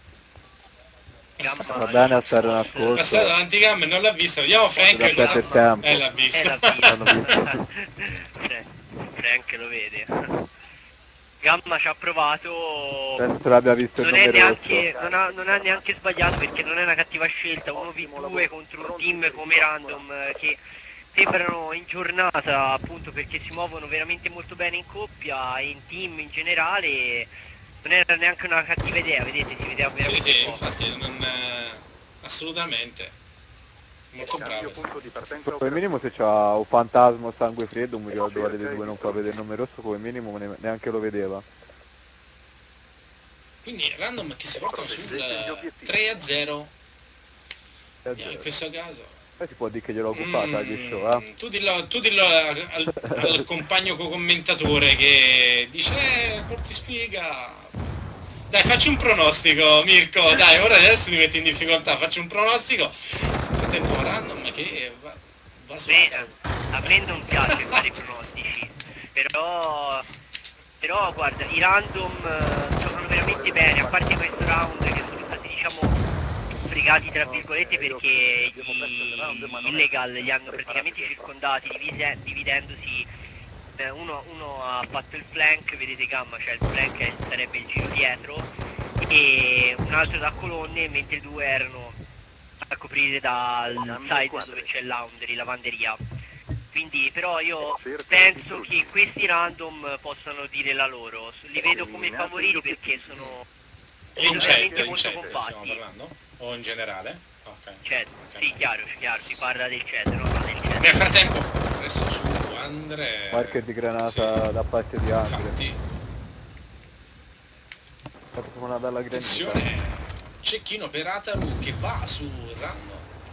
Speaker 3: Gamma
Speaker 2: Va bene a stare in
Speaker 1: È
Speaker 2: ascolto.
Speaker 1: passato davanti Gamma e non l'ha visto, vediamo Frank
Speaker 2: Da
Speaker 1: cosa...
Speaker 2: perdere tempo.
Speaker 1: Eh, l'ha
Speaker 3: Eh,
Speaker 1: visto.
Speaker 3: l'ha visto.
Speaker 2: L'hanno visto.
Speaker 3: Fra- Frank lo vede. Gamma ci ha provato.
Speaker 2: Penso l'abbia visto il
Speaker 3: Non, è
Speaker 2: nome
Speaker 3: neanche,
Speaker 2: rosso.
Speaker 3: non, ha, non ha neanche sbagliato perché non è una cattiva scelta. uno vu due contro un team come Random eh, che sembrano in giornata appunto perché si muovono veramente molto bene in coppia e in team in generale. Non era neanche una cattiva idea, vedete, si vedeva
Speaker 1: Sì,
Speaker 3: veramente
Speaker 1: sì,
Speaker 3: poco.
Speaker 1: infatti, non, eh, assolutamente. Molto bravo.
Speaker 5: Cambio punto di partenza
Speaker 2: Come minimo se c'ha un fantasma o sangue freddo, un mi ricordo quale dei due non fa vedere il nome rosso, come minimo ne- neanche lo vedeva.
Speaker 1: Quindi Random che si portano sul tre a zero.
Speaker 2: E
Speaker 1: In questo caso...
Speaker 2: Eh, si può dire che gliel'ho occupata che show, eh?
Speaker 1: Mm, tu dillo, tu dillo al, al, al compagno co-commentatore che dice eh, porti spiega. Dai, facci un pronostico, Mirko, dai, ora adesso ti metti in difficoltà, facci un pronostico. Tempo Random che va, va su.
Speaker 3: Beh, a me non piace fare i pronostici, però, però guarda, i random eh, giocano veramente bene, a parte questo round che sono stati diciamo fregati tra virgolette perché gli illegal li hanno praticamente circondati, divise- dividendosi, eh, uno, uno ha fatto il flank, vedete Gamma, cioè il flank è- sarebbe il giro dietro, e un altro da colonne, mentre due erano a coprire dal side dove c'è il laundry, lavanderia. Quindi però io penso che questi random possano dire la loro, li vedo come favoriti perché sono
Speaker 1: In chat,
Speaker 3: veramente
Speaker 1: in
Speaker 3: molto
Speaker 1: chat stiamo
Speaker 3: compatti.
Speaker 1: parlando? O in generale? Ok.
Speaker 3: Cioè,
Speaker 1: Ok.
Speaker 3: sì, chiaro, chiaro, si parla del chat, no? No, del chat.
Speaker 1: Nel frattempo, adesso su Andre...
Speaker 2: Qualche di granata
Speaker 1: Sì,
Speaker 2: da parte di Andre.
Speaker 1: infatti,
Speaker 2: È proprio una bella granita.
Speaker 1: attenzione, cecchino per Ataru che va su Random.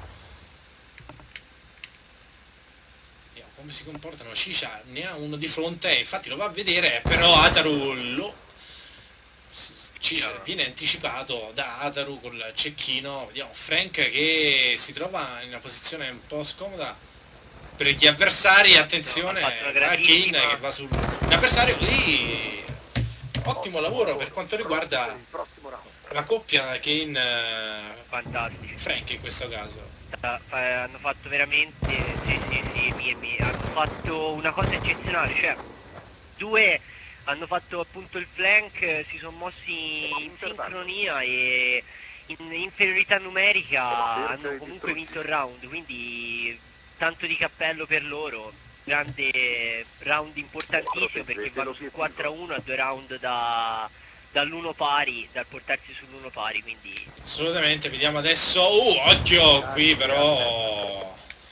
Speaker 1: Vediamo come si comportano. Shisha ne ha uno di fronte, infatti lo va a vedere, però Ataru lo... Shisha viene anticipato da Ataru col cecchino. Vediamo Frank che si trova in una posizione un po' scomoda per gli avversari. Attenzione
Speaker 3: Ha fatto una
Speaker 1: a
Speaker 3: grandissima-
Speaker 1: Kane che va sul l'avversario lì. Ottimo lavoro per quanto riguarda
Speaker 5: Il prossimo round.
Speaker 1: la coppia Kane eh,
Speaker 3: Fantastici.
Speaker 1: Frank in questo caso.
Speaker 3: Eh, hanno fatto veramente, sì sì sì, mi, mi, hanno fatto una cosa eccezionale, cioè due hanno fatto appunto il flank, eh, si sono mossi in sincronia e in inferiorità numerica hanno comunque vinto il round, quindi tanto di cappello per loro, grande round importantissimo perché vanno su quattro a uno a due round da, dall'uno pari, dal portarsi sull'uno pari, quindi
Speaker 1: Assolutamente, vediamo adesso. Uh, occhio qui però.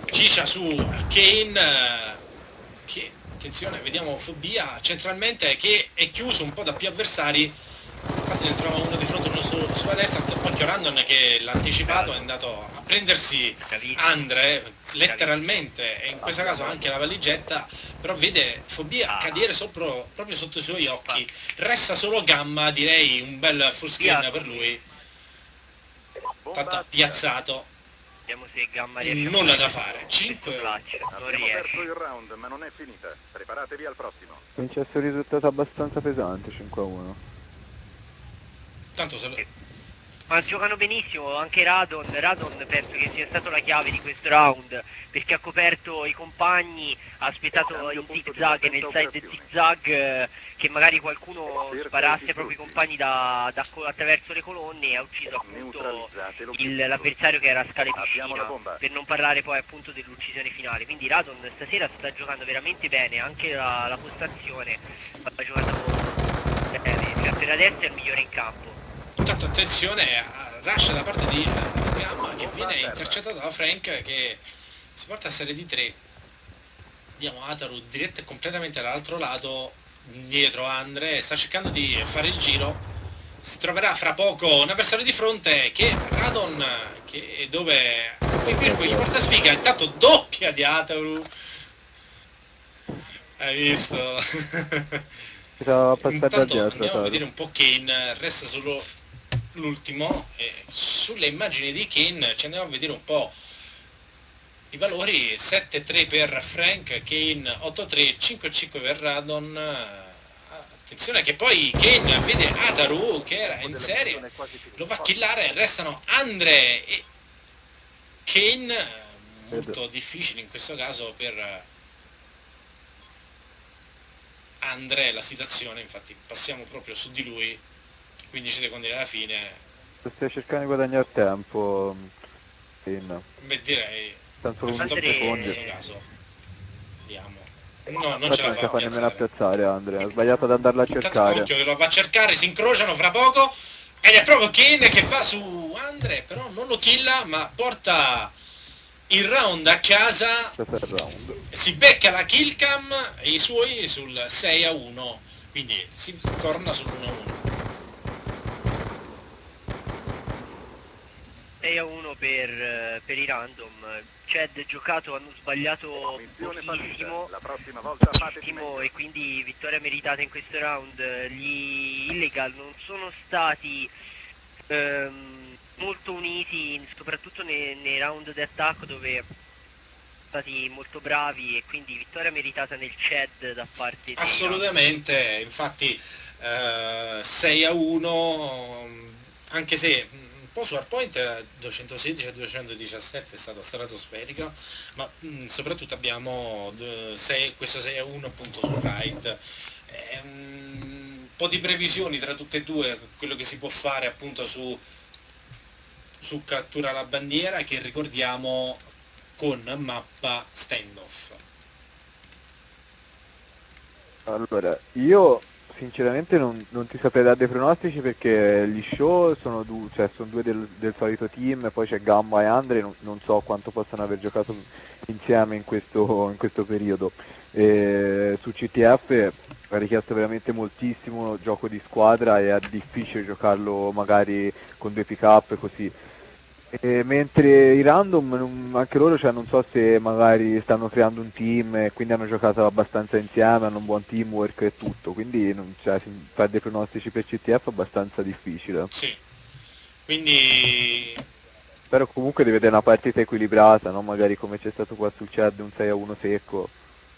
Speaker 1: Cicia su Kane, che attenzione, vediamo Fobia centralmente che è chiuso un po' da più avversari, infatti ne trova uno di fronte, uno su, sulla destra, occhio Randon che l'ha anticipato, è andato a prendersi Andre letteralmente, e in questo caso anche la valigetta, però vede Fobia cadere sopra, proprio sotto i suoi occhi. Resta solo Gamma, direi un bel full screen per lui, tanto ha piazzato.
Speaker 3: Vediamo se Gamma riesce a
Speaker 1: Nulla
Speaker 3: fare
Speaker 1: da fare. cinque
Speaker 3: clutch. Non
Speaker 5: Abbiamo perso
Speaker 3: riesce.
Speaker 5: il round, ma non è finita. Preparatevi al prossimo.
Speaker 2: Vince un risultato abbastanza pesante, cinque a uno.
Speaker 1: Tanto se lo...
Speaker 3: Ma giocano benissimo, anche Radon, Radon penso che sia stato la chiave di questo round, perché ha coperto i compagni, ha aspettato il zigzag nel side zigzag, eh, che magari qualcuno sparasse proprio i compagni da, da, attraverso le colonne, e ha ucciso appunto l'avversario che era a scale vicina, per non parlare poi appunto dell'uccisione finale. Quindi Radon stasera sta giocando veramente bene, anche la, la postazione sta giocando bene, cioè per adesso è il migliore in campo.
Speaker 1: Intanto attenzione a Rush da parte di Gamma che viene intercettato da Frank, che si porta a serie di tre. Vediamo Ataru diretto completamente dall'altro lato, dietro Andre, sta cercando di fare il giro, si troverà fra poco un avversario di fronte che è Radon, che dove poi Pirco gli porta sfiga, intanto doppia di Ataru, hai visto? Intanto andiamo a vedere un po' Kane, resta solo l'ultimo, e sulle immagini di Kane ci andiamo a vedere un po' i valori. Sette tre per Frank, Kane otto tre, cinque cinque per Radon. Attenzione che poi Kane vede Ataru che era in serie, lo va a killare, restano Andre e Kane, molto difficile in questo caso per Andre la situazione, infatti passiamo proprio su di lui, quindici secondi alla fine.
Speaker 2: Stai cercando di guadagnare tempo, Kane.
Speaker 1: Beh, direi
Speaker 2: tanto
Speaker 1: ha fatto
Speaker 3: Andre...
Speaker 1: bene in questo caso. Vediamo. No, non ce la fa a
Speaker 2: fa nemmeno a
Speaker 1: piazzare.
Speaker 2: piazzare Andre, ha sbagliato ad andarla a
Speaker 1: Intanto
Speaker 2: cercare.
Speaker 1: occhio che lo va a cercare, si incrociano fra poco ed è proprio Kane che va su Andre, però non lo killa ma porta il round a casa,
Speaker 2: round.
Speaker 1: si becca la kill cam e i suoi sul sei a uno, quindi si torna sull'uno a uno.
Speaker 3: sei a uno per, per i random. Chad giocato, hanno sbagliato pochissimo,
Speaker 5: la prossima volta
Speaker 3: pochissimo e quindi vittoria meritata in questo round. Gli illegal non sono stati ehm, molto uniti, soprattutto nei, nei round di attacco dove sono stati molto bravi, e quindi vittoria meritata nel Chad da parte di
Speaker 1: assolutamente, infatti eh, sei a uno, anche se un po' su hardpoint duecentosedici a duecentodiciassette è stato stratosferico, ma mh, soprattutto abbiamo sei, questo sei a uno appunto sul raid. Eh, un po' di previsioni tra tutte e due, quello che si può fare appunto su su cattura la bandiera, che ricordiamo con mappa standoff.
Speaker 2: Allora, io sinceramente non, non ti saprei dare dei pronostici, perché gli show sono, du cioè, sono due del, del solito team, poi c'è Gamma e Andre, non, non so quanto possano aver giocato insieme in questo, in questo periodo. E su C T F ha richiesto veramente moltissimo gioco di squadra e è difficile giocarlo magari con due pick up così. E mentre i random, non, anche loro, cioè, non so se magari stanno creando un team e quindi hanno giocato abbastanza insieme, hanno un buon teamwork e tutto, quindi non, cioè, fare dei pronostici per C T F è abbastanza difficile.
Speaker 1: Sì, quindi...
Speaker 2: Però comunque di vedere una partita equilibrata, no? Magari come c'è stato qua sul Chad, un sei a uno secco.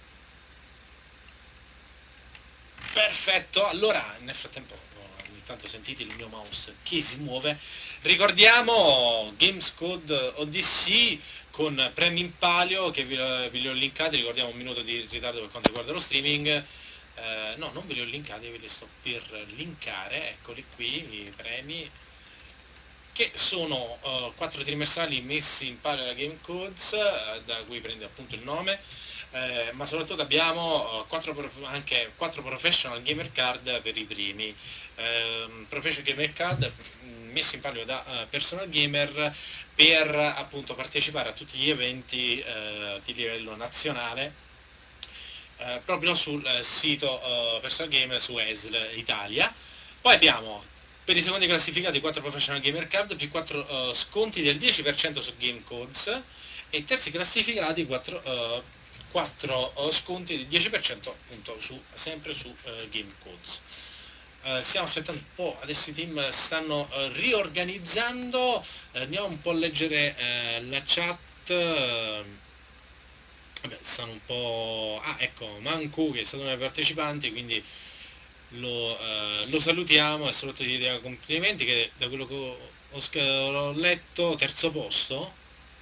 Speaker 1: Perfetto, allora nel frattempo ogni tanto sentite il mio mouse che si muove. Ricordiamo Gamescode Odyssey con premi in palio che vi, vi li ho linkati, ricordiamo un minuto di ritardo per quanto riguarda lo streaming. Eh, no, non ve li ho linkati, ve li sto per linkare, eccoli qui i premi, che sono uh, quattro trimestrali messi in palio da Gamecodes, uh, da cui prende appunto il nome. Eh, ma soprattutto abbiamo uh, quattro anche quattro professional gamer card per i primi. Eh, professional gamer card mh, messi in palio da uh, Personal Gamer per appunto partecipare a tutti gli eventi uh, di livello nazionale uh, proprio sul uh, sito uh, Personal Gamer su E S L Italia. Poi abbiamo per i secondi classificati quattro Professional Gamer Card più quattro uh, sconti del dieci per cento su Game Codes, e terzi classificati quattro, uh, quattro uh, sconti del dieci per cento appunto su, sempre su uh, Game Codes. Uh, stiamo aspettando un po', adesso i team stanno uh, riorganizzando, uh, andiamo un po' a leggere uh, la chat. Uh, vabbè, stanno un po'... ah, ecco, Mancu che è stato uno dei partecipanti, quindi lo, uh, lo salutiamo e soprattutto gli diamo complimenti, che da quello che ho, ho, ho letto terzo posto.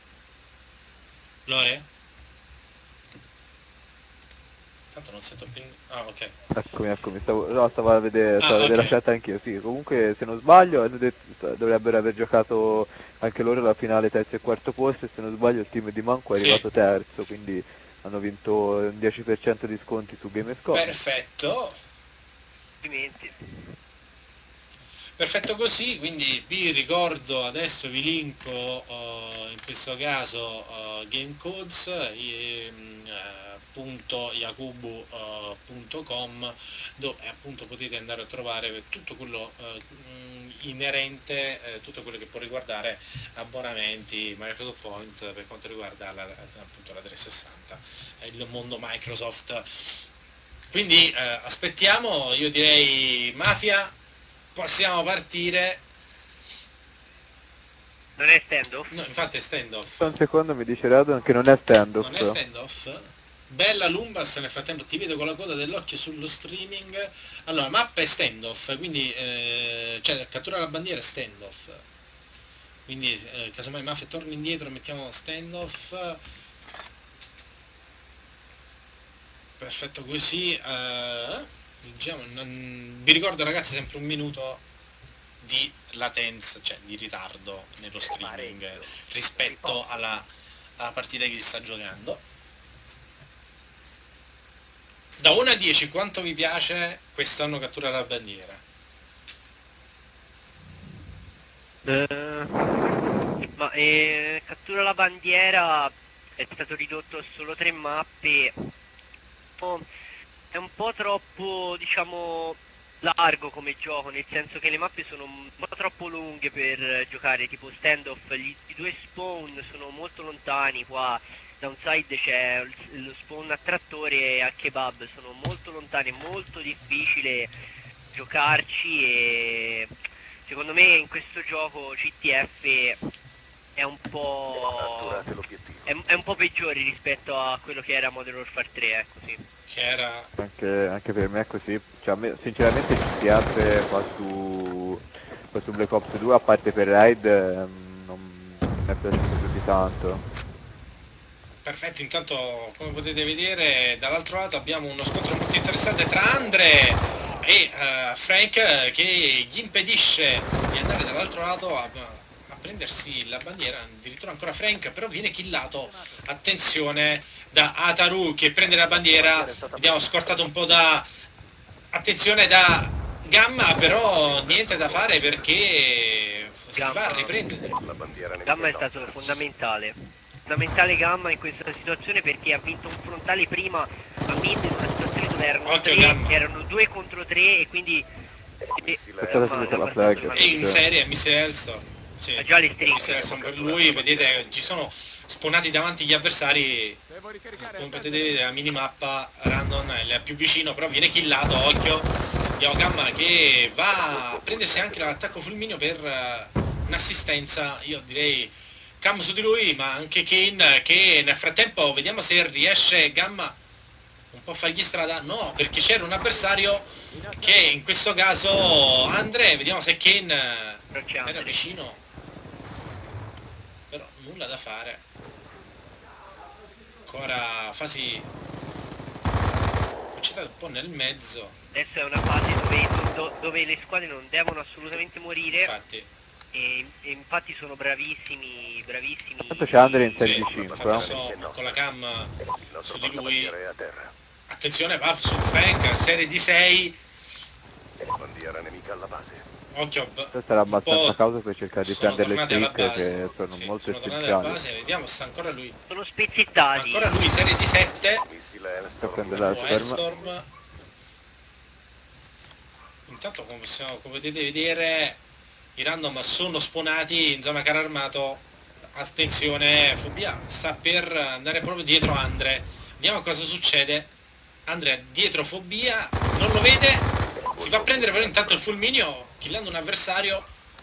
Speaker 1: Lore? Tanto non sento più... ah, ok.
Speaker 2: Eccomi, eccomi, stavo, no, stavo a vedere, stavo
Speaker 1: Ah,
Speaker 2: a vedere
Speaker 1: ok.
Speaker 2: la chat anch'io, sì, comunque se non sbaglio hanno detto, dovrebbero aver giocato anche loro la finale terzo e quarto posto, e se non sbaglio il team di Manco è
Speaker 1: Sì.
Speaker 2: arrivato terzo, quindi hanno vinto un dieci per cento di sconti su Gamescom.
Speaker 1: Perfetto.
Speaker 3: Complimenti.
Speaker 1: Perfetto così, quindi vi ricordo, adesso vi linko uh, in questo caso uh, Gamecodes punto yakubu punto com, dove appunto potete andare a trovare tutto quello uh, inerente, eh, tutto quello che può riguardare abbonamenti Microsoft Point per quanto riguarda la, appunto la trecentosessanta, il mondo Microsoft. Quindi eh, aspettiamo, io direi Mafia, possiamo partire.
Speaker 3: Non è stand-off?
Speaker 1: No, infatti è standoff.
Speaker 2: Un secondo, mi dice Radon che non è standoff.
Speaker 1: Non è standoff? Bella Lumbas, nel frattempo ti vedo con la coda dell'occhio sullo streaming. Allora, mappa è standoff, quindi eh, cioè cattura la bandiera è standoff. Quindi eh, casomai Mafia torni indietro, mettiamo standoff. Perfetto così. Eh, diciamo, non... vi ricordo ragazzi sempre un minuto di latenza, cioè di ritardo nello streaming rispetto alla, alla partita che si sta giocando. Da uno a dieci quanto vi piace quest'anno cattura la bandiera?
Speaker 3: Uh, ma eh, cattura la bandiera è stato ridotto a solo tre mappe. Oh, è un po' troppo, diciamo, largo come gioco, nel senso che le mappe sono un po' troppo lunghe per giocare, tipo standoff, gli, i due spawn sono molto lontani, qua da un side c'è lo spawn a trattore e a kebab, sono molto lontani, è molto difficile giocarci, e secondo me in questo gioco C T F è un po' è, è un po' peggiore rispetto a quello che era Modern Warfare tre, ecco, sì.
Speaker 1: Che era...
Speaker 2: Anche, anche per me è così, cioè, a me, sinceramente C T F qua su, qua su Black Ops due, a parte per Raid, ehm, non mi è piaciuto più di tanto.
Speaker 1: Perfetto, intanto come potete vedere dall'altro lato abbiamo uno scontro molto interessante tra Andre e uh, Frank, che gli impedisce di andare dall'altro lato a, a prendersi la bandiera, addirittura ancora Frank, però viene killato, attenzione, da Ataru che prende la bandiera, vediamo scortato un po' da... attenzione da Gamma, però niente da fare perché si
Speaker 3: Gamma.
Speaker 1: va a riprendere.
Speaker 3: Gamma è stato fondamentale. fondamentale Gamma in questa situazione, perché ha vinto un frontale prima a mid in una situazione dove erano
Speaker 1: Occhio,
Speaker 3: tre,
Speaker 1: Gamma.
Speaker 3: erano due contro tre, e quindi e,
Speaker 2: Facciate subito la flag.
Speaker 1: E in serie mister Hellstorm, sì,
Speaker 3: ha già le
Speaker 1: mister
Speaker 3: strisce.
Speaker 1: Hellstorm per lui, vedete ci sono spawnati davanti gli avversari, come potete vedere la minimappa Random è la più vicino, però viene killato, occhio, Yo Gamma che va a prendersi anche l'attacco fulmineo per uh, un'assistenza, io direi Cam su di lui, ma anche Kane, che nel frattempo vediamo se riesce Gamma un po' a fargli strada. No, perché c'era un avversario che in questo caso Andre, vediamo se Kane era vicino, però nulla da fare. Ancora fasi concentrate un po' nel mezzo.
Speaker 3: Adesso è una fase dove, do, dove le squadre non devono assolutamente morire.
Speaker 1: Infatti.
Speaker 3: E, e infatti sono bravissimi, bravissimi.
Speaker 2: Tanto c'è Andre in sei
Speaker 1: Sì,
Speaker 2: di cinque.
Speaker 1: adesso con la cam su di lui. Attenzione, va su Frank, serie di sei.
Speaker 5: Bandiera nemica alla base.
Speaker 1: occhio, b-
Speaker 2: Questo era
Speaker 1: un
Speaker 2: abbastanza
Speaker 1: po'
Speaker 2: cauto per cercare di
Speaker 1: sono
Speaker 2: prendere le
Speaker 1: tornati alla
Speaker 2: streak
Speaker 1: base.
Speaker 2: che sono
Speaker 1: Sì,
Speaker 2: molto
Speaker 1: sono tornati alla
Speaker 2: essenziali.
Speaker 1: base, vediamo, sta ancora lui.
Speaker 3: Sono spezzettati.
Speaker 1: Ancora lui, serie di sette.
Speaker 5: Missile
Speaker 2: Per
Speaker 5: Hellstorm.
Speaker 2: prendere la
Speaker 1: Oh,
Speaker 2: storm.
Speaker 1: Hellstorm. Intanto come, possiamo, come potete vedere i random sono spawnati in zona carro armato. Attenzione, Fobia sta per andare proprio dietro Andre. Vediamo cosa succede. Andre dietro Fobia, non lo vede, si fa prendere però intanto il fulmineo killando un avversario.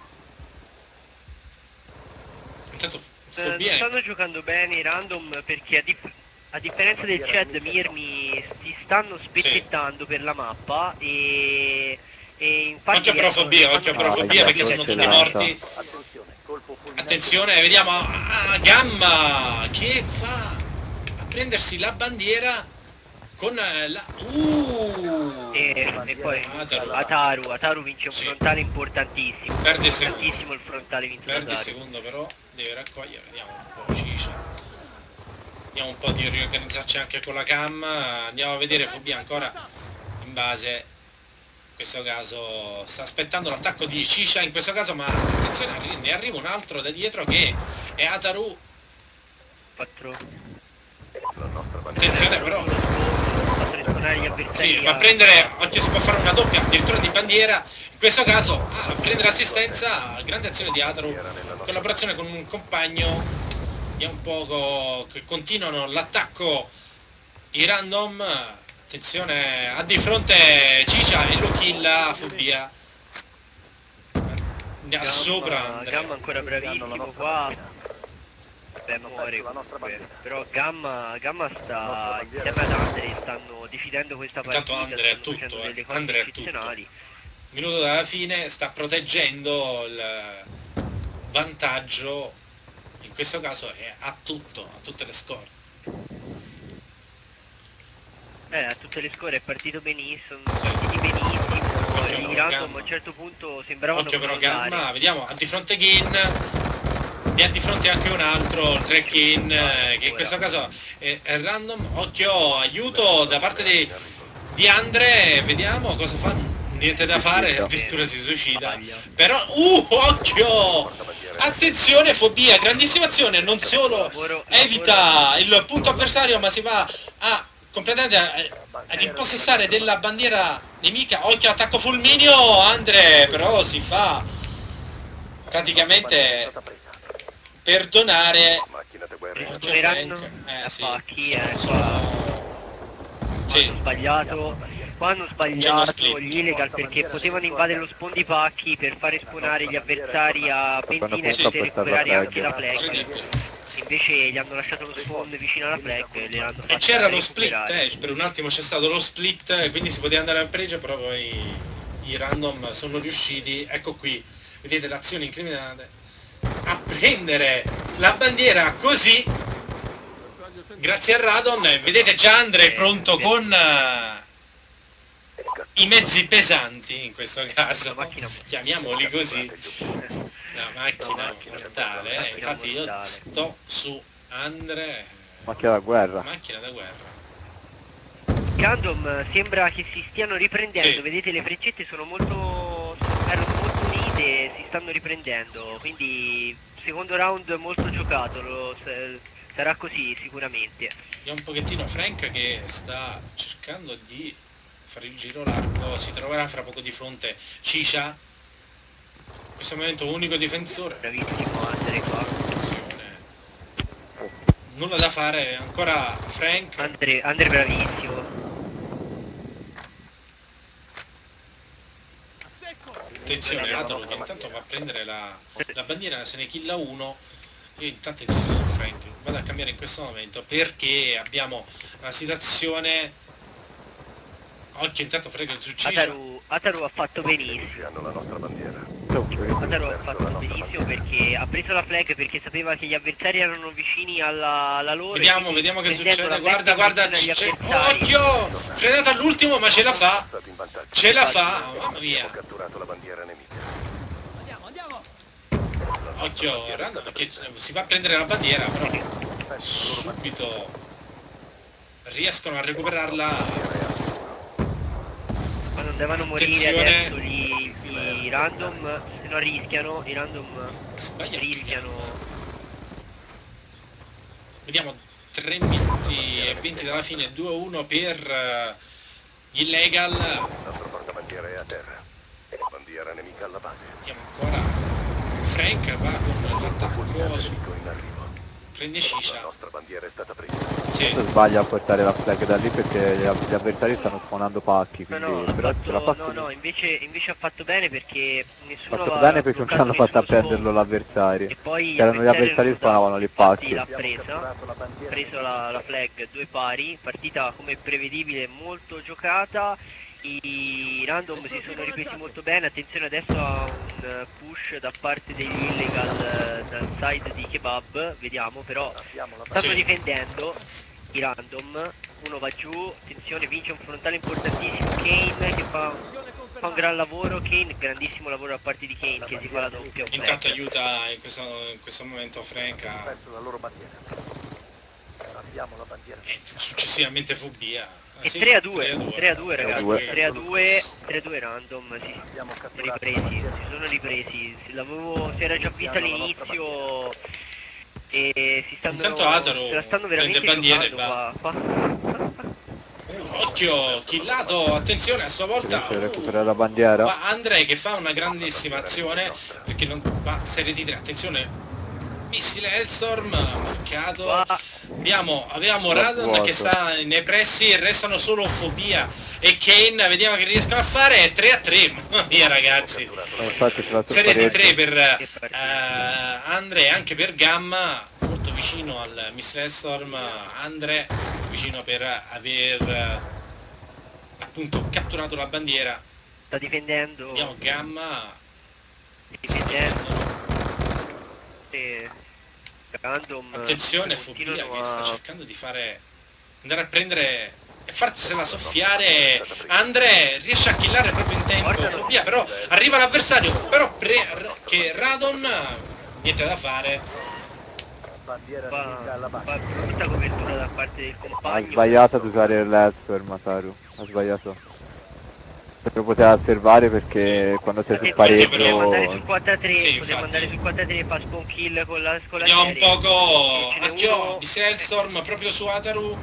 Speaker 1: Intanto
Speaker 3: Eh, non
Speaker 1: Fobia
Speaker 3: stanno giocando bene i random perché a, dif- a differenza del Chad Mirmi si stanno spezzettando per la mappa e, e infatti
Speaker 1: occhio però
Speaker 3: riescono-
Speaker 1: Fobia,
Speaker 3: fanno
Speaker 1: occhio però
Speaker 2: Ah,
Speaker 1: Fobia
Speaker 2: la
Speaker 1: perché sono tutti
Speaker 2: coltellata.
Speaker 1: morti.
Speaker 5: Attenzione, colpo fulminante.
Speaker 1: Attenzione, vediamo ah, Gamma che fa a prendersi la bandiera con eh, la uh
Speaker 3: E, e poi
Speaker 1: Ataru.
Speaker 3: Ataru, Ataru vince un
Speaker 1: Sì.
Speaker 3: frontale importantissimo.
Speaker 1: Perde il secondo.
Speaker 3: Importantissimo il frontale vinto da
Speaker 1: Perde il
Speaker 3: Ataru.
Speaker 1: secondo però, deve raccogliere, vediamo un po' Cicia. Vediamo un po' di riorganizzarci anche con la cam, andiamo a vedere Fobia ancora in base, in questo caso sta aspettando l'attacco di Cicia in questo caso, ma attenzione, arri- ne arriva un altro da dietro che è Ataru,
Speaker 3: quattro.
Speaker 5: La nostra bandiera.
Speaker 1: attenzione però,
Speaker 3: Fatto respawnare gli avversari.
Speaker 1: sì, va a prendere, occhio si può fare una doppia, addirittura di bandiera, in questo caso ah, a prendere assistenza, grande azione di Ataru, collaborazione con un compagno. Vediamo un po' che continuano l'attacco i random, attenzione, ha di fronte Cicia e lo killa Fobia. Da sopra Andrea.
Speaker 3: Gamma ancora bravissimo qua. Beh, muore comunque. Però Gamma, Gamma sta insieme ad Andre stanno decidendo questa
Speaker 1: Intanto
Speaker 3: partita,
Speaker 1: Andre è
Speaker 3: stanno
Speaker 1: tutto,
Speaker 3: facendo
Speaker 1: eh.
Speaker 3: delle cose
Speaker 1: Andre è tutto.
Speaker 3: eccezionali.
Speaker 1: Minuto dalla fine, sta proteggendo il vantaggio, in questo caso è a tutto, a tutte le score.
Speaker 3: Eh, a tutte le score è partito benissimo,
Speaker 1: Sì.
Speaker 3: sono partiti benissimo.
Speaker 1: Occhio
Speaker 3: I
Speaker 1: però
Speaker 3: random
Speaker 1: Gamma.
Speaker 3: a un certo punto sembravano
Speaker 1: Occhio però
Speaker 3: crollare.
Speaker 1: Gamma, vediamo, ha di fronte Gin, ne ha di fronte anche un altro, il tre Gin, eh, che in questo caso è, è random. Occhio, aiuto da parte di, di Andre, vediamo cosa fa. Niente da fare, addirittura si suicida.
Speaker 3: Sbaglia.
Speaker 1: Però, uh, occhio! Attenzione, Fobia, grandissima azione, non solo
Speaker 3: Lavoro-
Speaker 1: evita il punto avversario, ma si va a completamente a- ad impossessare della bandiera nemica. Occhio, attacco fulmineo, Andre però si fa praticamente perdonare.
Speaker 5: Macchina di guerra.
Speaker 1: Occhio,
Speaker 3: Torneranno
Speaker 1: Frank. Eh,
Speaker 3: a
Speaker 1: sì.
Speaker 3: pacchi, eh, qua.
Speaker 1: Sono- Sì.
Speaker 3: Hanno sbagliato, qua hanno
Speaker 1: C'è uno
Speaker 3: sbagliato
Speaker 1: split.
Speaker 3: gli illegal perché potevano invadere lo spondipacchi per fare spawnare gli avversari a Pentina e
Speaker 2: Sì.
Speaker 3: poter recuperare anche la flag.
Speaker 1: Incredibile.
Speaker 3: Invece gli hanno lasciato lo spawn vicino alla flag e le hanno
Speaker 1: E
Speaker 3: fatte
Speaker 1: c'era lo split,
Speaker 3: recuperare.
Speaker 1: eh, per un attimo c'è stato lo split, eh, quindi si poteva andare a pregio, però poi i random sono riusciti, ecco qui, vedete l'azione incriminante, a prendere la bandiera così, grazie a Radon, e vedete già Andre pronto con eh, i mezzi pesanti, in questo caso,
Speaker 3: La macchina
Speaker 1: chiamiamoli così, la macchina
Speaker 3: macchina
Speaker 1: mortale, eh,
Speaker 3: macchina
Speaker 1: infatti io
Speaker 3: mortale.
Speaker 1: sto su Andre,
Speaker 2: Macchina da guerra.
Speaker 1: macchina da guerra.
Speaker 3: Gundam sembra che si stiano riprendendo,
Speaker 1: Sì.
Speaker 3: vedete le freccette sono molto, erano molto unite, si stanno riprendendo, quindi secondo round molto giocato, lo- se- sarà così sicuramente.
Speaker 1: Vediamo un pochettino Frank che sta cercando di fare il giro largo, si troverà fra poco di fronte Cicia, in questo momento unico difensore.
Speaker 3: Bravissimo Andre qua.
Speaker 1: Attenzione. Nulla da fare, ancora Frank.
Speaker 3: Andre, Andre bravissimo.
Speaker 1: Attenzione, Ataru che intanto va a prendere la, la bandiera, se ne killa uno. Io intanto insisto su Frank, vado a cambiare in questo momento perché abbiamo una situazione. Occhio intanto Frank su Cicia.
Speaker 3: Ataru, Ataru ha fatto benissimo.
Speaker 5: Hanno la nostra bandiera.
Speaker 3: Ataru ha fatto benissimo perché ha preso la flag perché sapeva che gli avversari erano vicini alla, alla loro. e
Speaker 1: Vediamo,
Speaker 3: quindi
Speaker 1: vediamo che
Speaker 3: prendendo
Speaker 1: succede.
Speaker 3: la
Speaker 1: Guarda,
Speaker 3: flag
Speaker 1: guarda,
Speaker 3: vicino agli
Speaker 1: c'è-
Speaker 3: avversari.
Speaker 1: occhio! Frenata all'ultimo, ma ce la fa.
Speaker 5: Passato in vantaggio.
Speaker 1: Ce la fa, mamma
Speaker 5: Abbiamo
Speaker 1: mia.
Speaker 5: catturato la bandiera nemica.
Speaker 1: Occhio, Random che si va a prendere la bandiera, però subito riescono a recuperarla.
Speaker 3: Ma non devono morire
Speaker 1: Attenzione.
Speaker 3: adesso gli, i random se non rischiano, i random
Speaker 1: Sbaglia.
Speaker 3: rischiano.
Speaker 1: Vediamo tre minuti e venti dalla fine, due a uno per uh, gli illegal.
Speaker 5: Il nostro portabandiera è a terra. Bandiera nemica alla base.
Speaker 1: Vediamo ancora. Frank va con l'attacco su.
Speaker 5: Nemico in arrivo.
Speaker 1: Prende
Speaker 5: La
Speaker 1: Shisha.
Speaker 5: nostra bandiera è stata presa.
Speaker 1: Sì.
Speaker 2: Sbaglia a portare la flag da lì perché gli gli avversari stanno spawnando pacchi,
Speaker 3: No,
Speaker 2: quindi
Speaker 3: no, ha
Speaker 2: però ce l'ha
Speaker 3: fatto,
Speaker 2: fatto,
Speaker 3: no, no, invece, invece ha fatto bene perché
Speaker 2: ha
Speaker 3: nessuno
Speaker 2: fatto
Speaker 3: aveva
Speaker 2: bene perché non ci
Speaker 3: bloccato
Speaker 2: hanno fatto a
Speaker 3: nessuno
Speaker 2: prenderlo
Speaker 3: spawn.
Speaker 2: l'avversario.
Speaker 3: E poi gli
Speaker 2: C'erano gli avversari che
Speaker 3: avversari
Speaker 2: spawnavano lì
Speaker 3: infatti
Speaker 2: pacchi.
Speaker 3: l'ha presa, ha preso la, la flag, due pari, partita come prevedibile molto giocata, i random si sono ripresi molto bene, attenzione adesso a un push da parte degli illegal eh, dal side di Kebab, vediamo però stanno
Speaker 1: Sì.
Speaker 3: difendendo i random, uno va giù, attenzione vince un frontale importantissimo, Kane che fa, fa un gran lavoro, Kane, grandissimo lavoro da parte di Kane che si fa la doppia.
Speaker 1: Intanto aiuta in questo, in questo momento Frank a...
Speaker 5: Perso la loro bandiera. Abbiamo la bandiera.
Speaker 1: e successivamente Fobia. Ah,
Speaker 3: E
Speaker 1: sì,
Speaker 3: tre a due, tre a due
Speaker 2: tre a
Speaker 3: ragazzi,
Speaker 2: due.
Speaker 3: tre a due, tre a due random, si
Speaker 5: Abbiamo
Speaker 3: sono
Speaker 5: catturato la
Speaker 3: ripresi,
Speaker 5: bandiera.
Speaker 3: si sono ripresi, si, l'avevo, si era già vista all'inizio e si stanno,
Speaker 1: Intanto Ataru
Speaker 3: se la stanno
Speaker 1: prende
Speaker 3: veramente
Speaker 1: bandiere e
Speaker 3: giocando
Speaker 1: va.
Speaker 3: qua, qua.
Speaker 1: Uh, occhio, killato, attenzione a sua volta.
Speaker 2: Deve
Speaker 1: Uh,
Speaker 2: recuperare la bandiera.
Speaker 1: va Andre che fa una grandissima azione perché non va serie di tre, attenzione. Missile Hellstorm marcato.
Speaker 3: Qua
Speaker 1: Abbiamo, abbiamo
Speaker 2: Va
Speaker 1: Radon
Speaker 2: vuoto.
Speaker 1: che sta nei pressi, restano solo Fobia e Kane, vediamo che riescono a fare tre a tre. Mamma mia ragazzi.
Speaker 2: Eh, infatti ce l'ha sul
Speaker 1: Serie di
Speaker 2: pareggio.
Speaker 1: tre per eh, Andre e anche per Gamma, molto vicino al Missile Hellstorm. Andre vicino per aver eh, appunto catturato la bandiera.
Speaker 3: sta difendendo,
Speaker 1: Vediamo Gamma.
Speaker 3: difendendo, e random
Speaker 1: Attenzione Fobia
Speaker 3: continuano
Speaker 1: che sta
Speaker 3: a-
Speaker 1: cercando di fare andare a prendere e farsela soffiare. Andre riesce a killare proprio in tempo Fobia, però arriva l'avversario, però pre- che Radon niente da fare.
Speaker 5: Bandiera
Speaker 3: fa,
Speaker 5: nemica alla base.
Speaker 3: fa brutta copertura da parte del
Speaker 2: Ha
Speaker 3: compagno.
Speaker 2: sbagliato ad usare l'Hellstorm, Mataru. Ha sbagliato. Lo poteva osservare perché
Speaker 1: Sì.
Speaker 2: quando sei sul
Speaker 3: Attenzione, poteva andare sul
Speaker 2: pareggio...
Speaker 3: quattro a tre,
Speaker 1: Sì,
Speaker 3: poteva
Speaker 1: infatti.
Speaker 3: andare sul quattro a tre, fa spawn kill con la, con la
Speaker 1: Vediamo un
Speaker 3: serie.
Speaker 1: poco
Speaker 3: Ce n'è
Speaker 1: occhio,
Speaker 3: uno-
Speaker 1: Missile Hellstorm proprio su Ataru.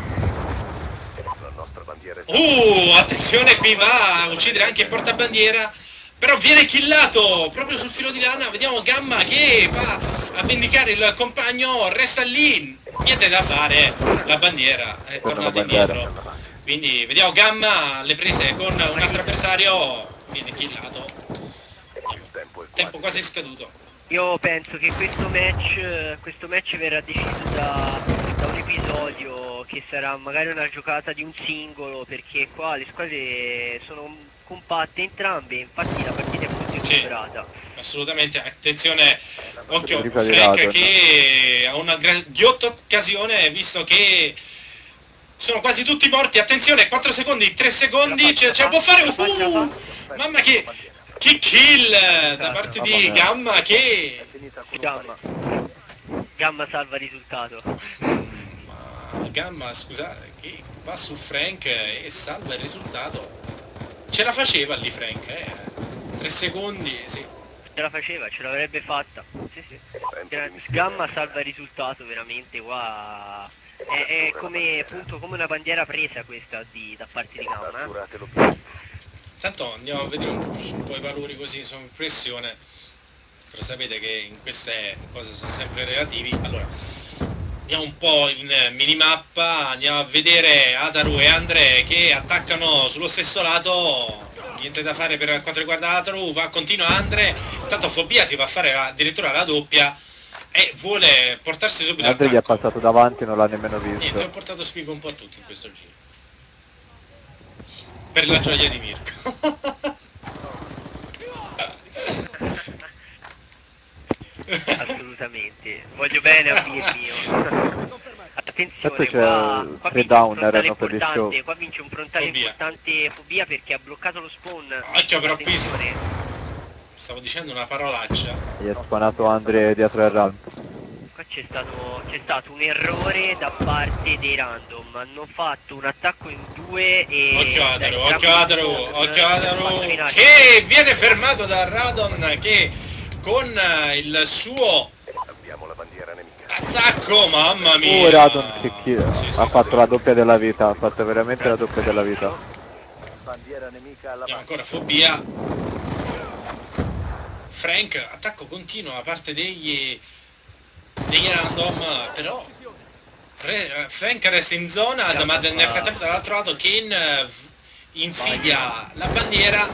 Speaker 5: La nostra bandiera è stata
Speaker 1: Uh, attenzione, qui va a uccidere anche il portabandiera, però viene killato proprio sul filo di lana. Vediamo Gamma che va a vendicare il compagno, resta lì, niente da fare, la bandiera è
Speaker 2: Torna la
Speaker 1: tornata
Speaker 2: bandiera.
Speaker 1: indietro. Quindi vediamo Gamma alle prese con un altro avversario, viene killato,
Speaker 5: il tempo è
Speaker 1: tempo quasi scaduto.
Speaker 3: Io penso che questo match, questo match verrà deciso da, da un episodio che sarà magari una giocata di un singolo, perché qua le squadre sono compatte entrambe, infatti la partita è molto
Speaker 1: Sì.
Speaker 3: equilibrata.
Speaker 1: Assolutamente, attenzione, occhio
Speaker 2: Rifa di
Speaker 1: Frank
Speaker 2: lato,
Speaker 1: che ha una ghiotta occasione visto che sono quasi tutti morti. Attenzione, quattro secondi, tre secondi, ce, ce la può fare. Uh, mamma che, che kill da parte di Gamma che
Speaker 5: È finita con un
Speaker 3: Gamma, Gamma salva il risultato.
Speaker 1: Ma Gamma, scusate, che va su Frank e salva il risultato. Ce la faceva lì Frank, eh. Tre secondi, sì.
Speaker 3: Ce la faceva, ce l'avrebbe fatta. Sì, sì.
Speaker 5: tempo
Speaker 3: Gra-
Speaker 5: di missione.
Speaker 3: Gamma salva il risultato veramente qua. È, è come appunto come una bandiera presa questa di, da parte di Gamma. Eh?
Speaker 5: Catturate l'obiettivo.
Speaker 1: Intanto andiamo a vedere un po', un po' i valori così su impressione. Però sapete che in queste cose sono sempre relativi. Allora, andiamo un po' in minimappa, andiamo a vedere Ataru e Andre che attaccano sullo stesso lato. Niente da fare per quanto riguarda Ataru, va continua Andre, intanto Fobia si va a fare addirittura la doppia e vuole portarsi subito
Speaker 2: Andre gli è
Speaker 1: all'attacco.
Speaker 2: passato davanti e non l'ha nemmeno
Speaker 1: Niente, ho
Speaker 2: visto.
Speaker 1: portato spiego un po' a tutti in questo giro. Per la gioia di Mirko.
Speaker 3: Assolutamente. Voglio bene a dir mio. Attenzione,
Speaker 2: Certo,
Speaker 3: qua,
Speaker 2: c'è
Speaker 3: qua
Speaker 2: tre
Speaker 3: vince un
Speaker 2: down,
Speaker 3: frontale
Speaker 2: erano per il show.
Speaker 3: importante, qua vince un frontale
Speaker 1: Fobia.
Speaker 3: importante Fobia perché ha bloccato lo spawn.
Speaker 1: Occhio però qui si-
Speaker 3: Attenzione,
Speaker 1: stavo dicendo una parolaccia.
Speaker 2: Gli è spawnato Andre dietro al ramp.
Speaker 3: qua c'è stato, c'è stato un errore da parte dei random. Hanno fatto un attacco in due e...
Speaker 1: Occhio Adaru,
Speaker 3: da
Speaker 1: occhio Adaru,
Speaker 3: entrambi i
Speaker 1: occhio
Speaker 3: hanno
Speaker 1: Adaru,
Speaker 3: fatto in aria.
Speaker 1: che viene fermato da Radon, che con il suo
Speaker 5: Abbiamo la bandiera nemica.
Speaker 1: attacco, mamma mia.
Speaker 2: Uh, Radon che chi-
Speaker 1: Sì, sì,
Speaker 2: ha
Speaker 1: sì,
Speaker 2: fatto
Speaker 1: sì.
Speaker 2: la doppia della vita, ha fatto veramente la doppia della vita.
Speaker 5: Bandiera nemica alla
Speaker 1: Abbiamo
Speaker 5: base.
Speaker 1: ancora Fobia. Frank, attacco continuo da parte degli degli random, però Re- Frank resta in zona,
Speaker 3: Già,
Speaker 1: ma
Speaker 3: ma-
Speaker 1: nel frattempo dall'altro lato Kane eh, insidia la bandiera.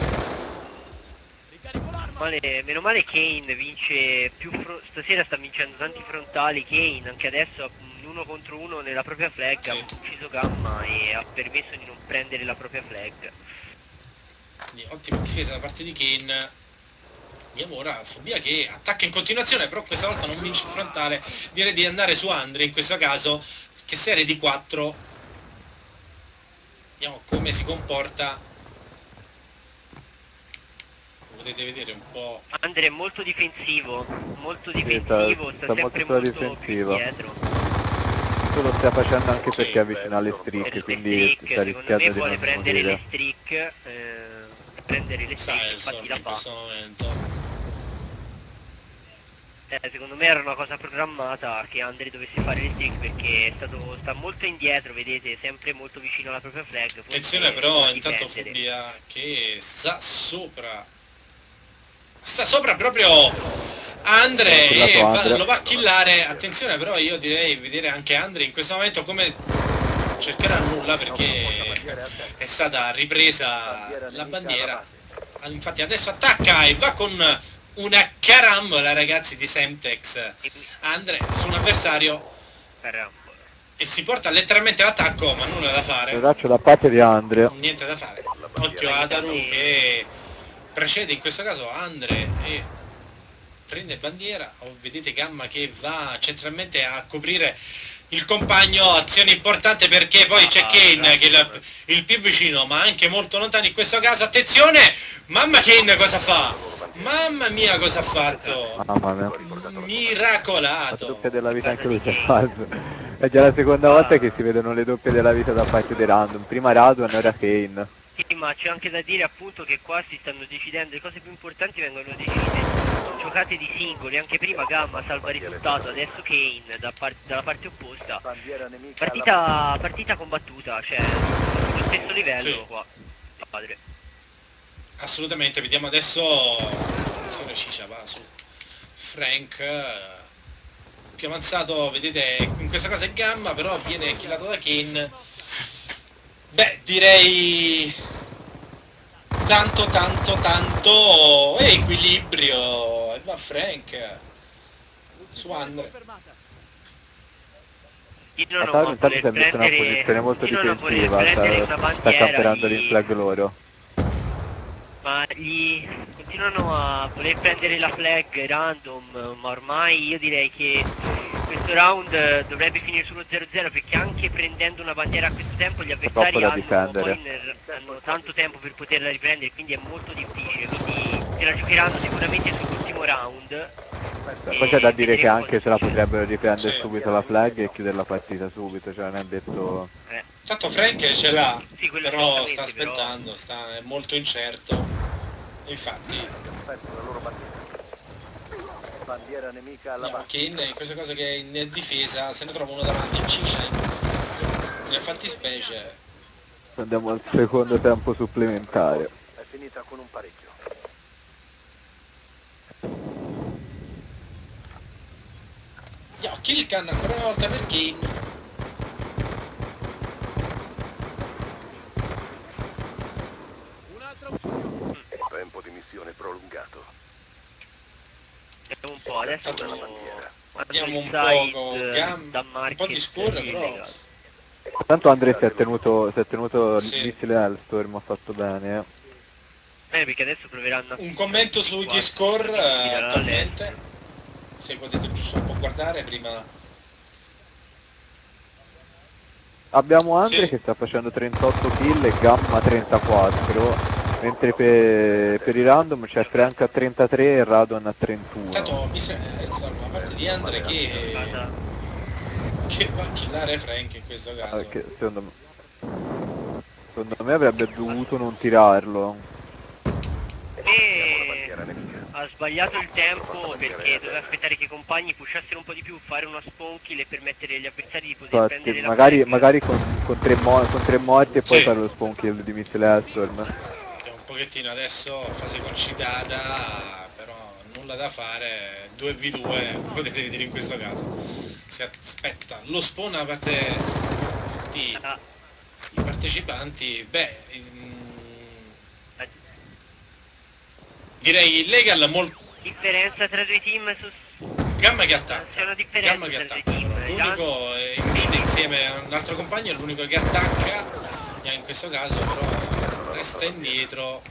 Speaker 3: Male, meno male Kane vince più fro- stasera sta vincendo tanti frontali. Kane anche adesso in uno contro uno nella propria flag
Speaker 1: Sì.
Speaker 3: ha ucciso Gamma e ha permesso di non prendere la propria flag.
Speaker 1: Quindi ottima difesa da parte di Kane. Andiamo ora a Fobia che attacca in continuazione, però questa volta non vince il frontale. Direi di andare su Andre in questo caso, che serie di quattro. Vediamo come si comporta. Potete vedere un po'.
Speaker 3: Andre è molto difensivo, molto
Speaker 2: Sì,
Speaker 3: difensivo,
Speaker 2: sta-
Speaker 3: sta,
Speaker 2: sta
Speaker 3: sempre
Speaker 2: molto sulla
Speaker 3: molto più
Speaker 2: difensiva.
Speaker 3: indietro.
Speaker 2: Questo lo stia facendo anche
Speaker 1: Sì,
Speaker 2: perché avvicina le
Speaker 3: Per
Speaker 2: streak,
Speaker 3: le
Speaker 2: quindi
Speaker 3: streak,
Speaker 2: sta
Speaker 3: secondo
Speaker 2: rischiando
Speaker 3: me
Speaker 2: di
Speaker 3: vuole
Speaker 2: non
Speaker 3: prendere
Speaker 2: morire.
Speaker 3: le streak, eh, prendere le streak, infatti
Speaker 1: Silestorm
Speaker 3: la
Speaker 1: in
Speaker 3: fa.
Speaker 1: questo momento.
Speaker 3: Eh, secondo me era una cosa programmata che Andre dovesse fare le streak perché è stato, sta molto indietro, vedete, sempre molto vicino alla propria flag. forse
Speaker 1: Attenzione però,
Speaker 3: sa
Speaker 1: intanto
Speaker 3: difendere.
Speaker 1: Fobia che sta sopra. Sta sopra proprio Andre
Speaker 2: Killato
Speaker 1: e va-
Speaker 2: Andre.
Speaker 1: lo va a killare. Attenzione però, io direi vedere anche Andre in questo momento come cercherà nulla perché è stata ripresa la bandiera. Infatti adesso attacca e va con una carambola, ragazzi, di Semtex Andre su un avversario
Speaker 3: Caramba.
Speaker 1: e si porta letteralmente l'attacco, ma nulla da fare.
Speaker 2: Braccio da parte di Andre.
Speaker 1: Niente da fare. Occhio Adaru che precede in questo caso Andre e prende bandiera. Oh, vedete Gamma che va centralmente a coprire il compagno, azione importante perché poi c'è Kane che è il, il più vicino ma anche molto lontano in questo caso. Attenzione, mamma Kane cosa fa? Mamma mia cosa ha fatto?
Speaker 2: Mamma mia. La
Speaker 1: Miracolato.
Speaker 2: doppia della vita anche lui si è fatto. È già la seconda volta che si vedono le doppie della vita da parte dei random. Prima Radon, ora Kane.
Speaker 3: Sì, ma c'è anche da dire appunto che qua si stanno decidendo, le cose più importanti vengono decise, giocate di singoli, anche prima Gamma salva risultato, adesso Kane da par- dalla parte opposta.
Speaker 5: Bandiera nemica alla base.
Speaker 3: Partita, partita combattuta, cioè lo stesso livello
Speaker 1: Sì.
Speaker 3: qua. Padre.
Speaker 1: Assolutamente, vediamo adesso. Attenzione, Cicia va su Frank eh, più avanzato, vedete in questa cosa è Gamma, però viene killato da Kane. Beh, direi tanto tanto tanto equilibrio e va Frank su Andre.
Speaker 3: Continuano
Speaker 2: Ataru
Speaker 3: a
Speaker 2: intanto si
Speaker 3: voler
Speaker 2: è messo in una
Speaker 3: prendere,
Speaker 2: posizione molto
Speaker 3: continuano a voler
Speaker 2: difensiva,
Speaker 3: prendere
Speaker 2: sta,
Speaker 3: una
Speaker 2: sta
Speaker 3: bandiera
Speaker 2: camperando
Speaker 3: di-
Speaker 2: l'inflag loro.
Speaker 3: ma gli continuano a voler prendere la flag random, ma ormai io direi che questo round eh, dovrebbe finire sullo zero zero perché anche prendendo una bandiera a questo tempo gli avversari
Speaker 2: troppo da
Speaker 3: hanno,
Speaker 2: difendere.
Speaker 3: poi nel- hanno tanto tempo per poterla riprendere, quindi è molto difficile, quindi se la giocheranno sicuramente sull'ultimo round.
Speaker 2: Poi c'è da dire che
Speaker 3: vedremo
Speaker 2: anche
Speaker 3: cosa
Speaker 2: se la
Speaker 3: succede.
Speaker 2: potrebbero riprendere
Speaker 1: Sì.
Speaker 2: subito la flag e chiudere la partita subito, cioè non è detto...
Speaker 3: Eh,
Speaker 1: Tanto Frank ce l'ha,
Speaker 3: Sì, quello
Speaker 1: però
Speaker 3: certamente,
Speaker 1: sta
Speaker 3: però-
Speaker 1: aspettando, sta, è molto incerto. Infatti
Speaker 5: Abbiamo perso la loro bandiera. Bandiera nemica alla
Speaker 1: vediamo
Speaker 5: base.
Speaker 1: Kane in questo caso che è in difesa, se ne trova uno davanti, Cicia nel fattispecie.
Speaker 2: Andiamo al secondo tempo supplementare.
Speaker 5: È finita con un pareggio.
Speaker 1: Andiamo, Killcan ancora una volta per Kane.
Speaker 5: Tempo di missione prolungato.
Speaker 3: Vediamo un po', adesso
Speaker 1: Tanto
Speaker 5: la bandiera.
Speaker 1: Vediamo un
Speaker 3: inside,
Speaker 1: po'
Speaker 3: eh,
Speaker 1: Gam-
Speaker 3: da
Speaker 1: un po'
Speaker 3: Marquez
Speaker 1: di score,
Speaker 3: sì,
Speaker 1: però
Speaker 3: legato.
Speaker 2: Tanto Andre si è tenuto, si è tenuto
Speaker 1: Sì.
Speaker 2: il missile Hellstorm, ha fatto bene.
Speaker 3: Eh, perché adesso proveranno a...
Speaker 1: un commento sugli
Speaker 3: Quattro,
Speaker 1: score
Speaker 3: quindi
Speaker 1: eh,
Speaker 3: dalla
Speaker 1: attualmente,
Speaker 3: left.
Speaker 1: se potete giusto un po' guardare prima.
Speaker 2: Abbiamo Andre
Speaker 1: Sì.
Speaker 2: che sta facendo trentotto kill e Gamma trentaquattro. Mentre per, per i random c'è Frank a trentatré e Radon a trentuno.
Speaker 1: Tanto mi sembra insomma, a parte di Andre che,
Speaker 3: Guarda,
Speaker 1: che va a killare Frank in questo caso.
Speaker 2: Ah, che secondo me, secondo me avrebbe dovuto non tirarlo.
Speaker 3: e ha sbagliato il tempo perché doveva aspettare che i compagni pushassero un po' di più, fare una spawn kill e permettere agli avversari di poter
Speaker 2: Infatti,
Speaker 3: prendere la
Speaker 2: magari,
Speaker 3: flag.
Speaker 2: magari con, con, tre mo- con tre morti e poi
Speaker 1: Sì.
Speaker 2: fare lo spawn kill di Missile Hellstorm.
Speaker 1: Che un pochettino adesso fase concitata, però nulla da fare, due vu due potete vedere in questo caso. Si aspetta lo spawn da parte di
Speaker 3: Ah,
Speaker 1: i partecipanti, beh, in- direi illegal molto.
Speaker 3: differenza tra due team su...
Speaker 1: Gamma che
Speaker 3: C'è
Speaker 1: attacca,
Speaker 3: una differenza
Speaker 1: Gamma che
Speaker 3: tra i
Speaker 1: attacca,
Speaker 3: team,
Speaker 1: però. L'unico è in mid insieme a un altro compagno, è l'unico che attacca, e in questo caso però resta indietro.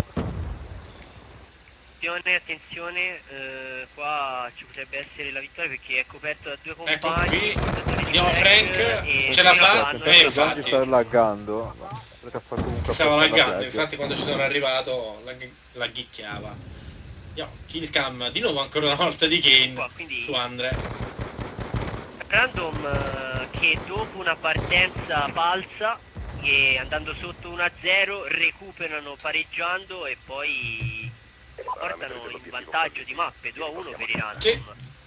Speaker 3: Attenzione, attenzione, eh, qua ci potrebbe essere la vittoria perché è coperto da due
Speaker 1: Ecco
Speaker 3: compagni.
Speaker 1: qui,
Speaker 3: portatori di
Speaker 1: andiamo
Speaker 3: flag,
Speaker 1: Frank,
Speaker 3: e
Speaker 1: ce la
Speaker 3: fino a
Speaker 1: fa,
Speaker 3: quando-
Speaker 1: eh,
Speaker 2: Giorgi
Speaker 1: infatti.
Speaker 2: sta laggando, perché ha fatto comunque
Speaker 1: Stavo
Speaker 2: apposta la
Speaker 1: laggando,
Speaker 2: flag.
Speaker 1: infatti quando ci sono arrivato la, la ghicchiava. Andiamo, kill cam, di nuovo ancora una volta di Kane
Speaker 3: Qua, quindi
Speaker 1: su Andre.
Speaker 3: Random eh, che dopo una partenza falsa e andando sotto uno a zero recuperano pareggiando e poi portano in vantaggio di mappe due a uno per i Random.
Speaker 1: Sì.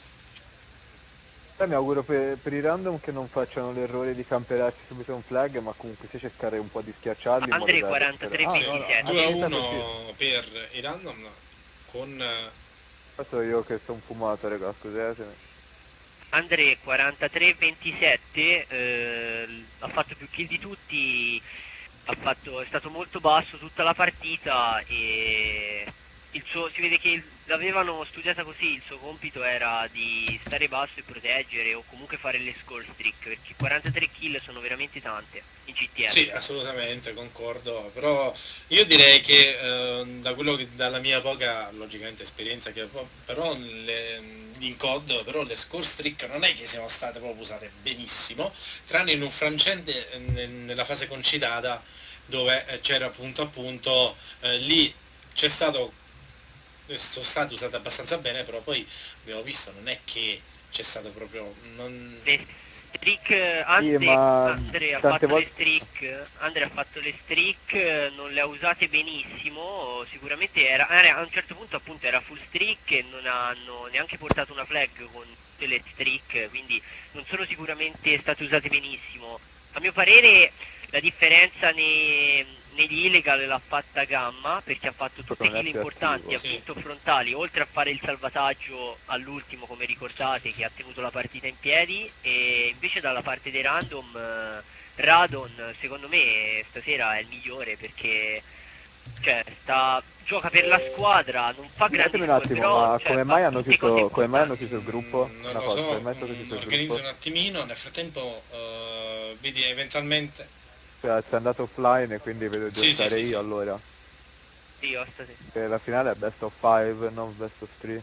Speaker 2: Io mi auguro per, per i random che non facciano l'errore di camperarsi subito un flag, ma comunque se cercare un po' di schiacciarli in modo
Speaker 3: Andre
Speaker 2: da
Speaker 3: quarantatré
Speaker 2: recuperare- Ah, no, no,
Speaker 3: ventisette.
Speaker 1: due a
Speaker 2: addirittura
Speaker 1: uno per i random con eh,
Speaker 2: Questo io che sono fumato, raga, scusatemi.
Speaker 3: Andre quarantatré ventisette eh, ha fatto più kill di tutti, ha fatto, è stato molto basso tutta la partita e il suo, si vede che il- l'avevano studiata così, il suo compito era di stare basso e proteggere o comunque fare le score streak, perché quarantatré kill sono veramente tante in G T R.
Speaker 1: sì, assolutamente, concordo, però io direi che eh, da quello che dalla mia poca logicamente esperienza che ho, però le, in C O D però le score streak non è che siano state proprio usate benissimo, tranne in un frangente eh, ne- nella fase concitata dove eh, c'era appunto appunto eh, lì c'è stato eh, sono state usate abbastanza bene, però poi abbiamo visto non è che c'è stato proprio non...
Speaker 3: Le streak, Andre,
Speaker 2: ma
Speaker 3: Andre ha
Speaker 2: tante
Speaker 3: fatto
Speaker 2: volte-
Speaker 3: le streak, Andre ha fatto le streak, non le ha usate benissimo, sicuramente era, era- a un certo punto appunto era full streak e non hanno neanche portato una flag con tutte le streak, quindi non sono sicuramente state usate benissimo. A mio parere la differenza nei, negli illegal l'ha fatta Gamma perché ha fatto tutte
Speaker 2: Non è
Speaker 3: kill
Speaker 2: più
Speaker 3: importanti,
Speaker 2: attivo.
Speaker 3: appunto frontali, oltre a fare il salvataggio all'ultimo come ricordate che ha tenuto la partita in piedi, e invece dalla parte dei random eh, Radon secondo me stasera è il migliore perché cioè sta gioca per la squadra, non fa grandi
Speaker 2: Scusatemi un
Speaker 3: score,
Speaker 2: attimo,
Speaker 3: però
Speaker 2: ma
Speaker 3: cioè,
Speaker 2: come
Speaker 3: fa
Speaker 2: mai hanno
Speaker 3: tutte cose
Speaker 2: chiuso, come mai hanno
Speaker 3: importanti.
Speaker 2: chiuso il gruppo?
Speaker 1: Mm, non
Speaker 2: Una
Speaker 1: lo
Speaker 2: cosa,
Speaker 1: so,
Speaker 2: come mai è stato
Speaker 1: mm,
Speaker 2: chiuso il
Speaker 1: organizzo
Speaker 2: gruppo?
Speaker 1: un attimino, nel frattempo eh, vedi eventualmente...
Speaker 2: Cioè, sei andato offline e quindi vedo di
Speaker 1: Sì, sì,
Speaker 2: stare
Speaker 1: sì,
Speaker 2: io
Speaker 1: sì.
Speaker 2: allora.
Speaker 3: Sì, stasera.
Speaker 2: E la finale è best of five, non best of three.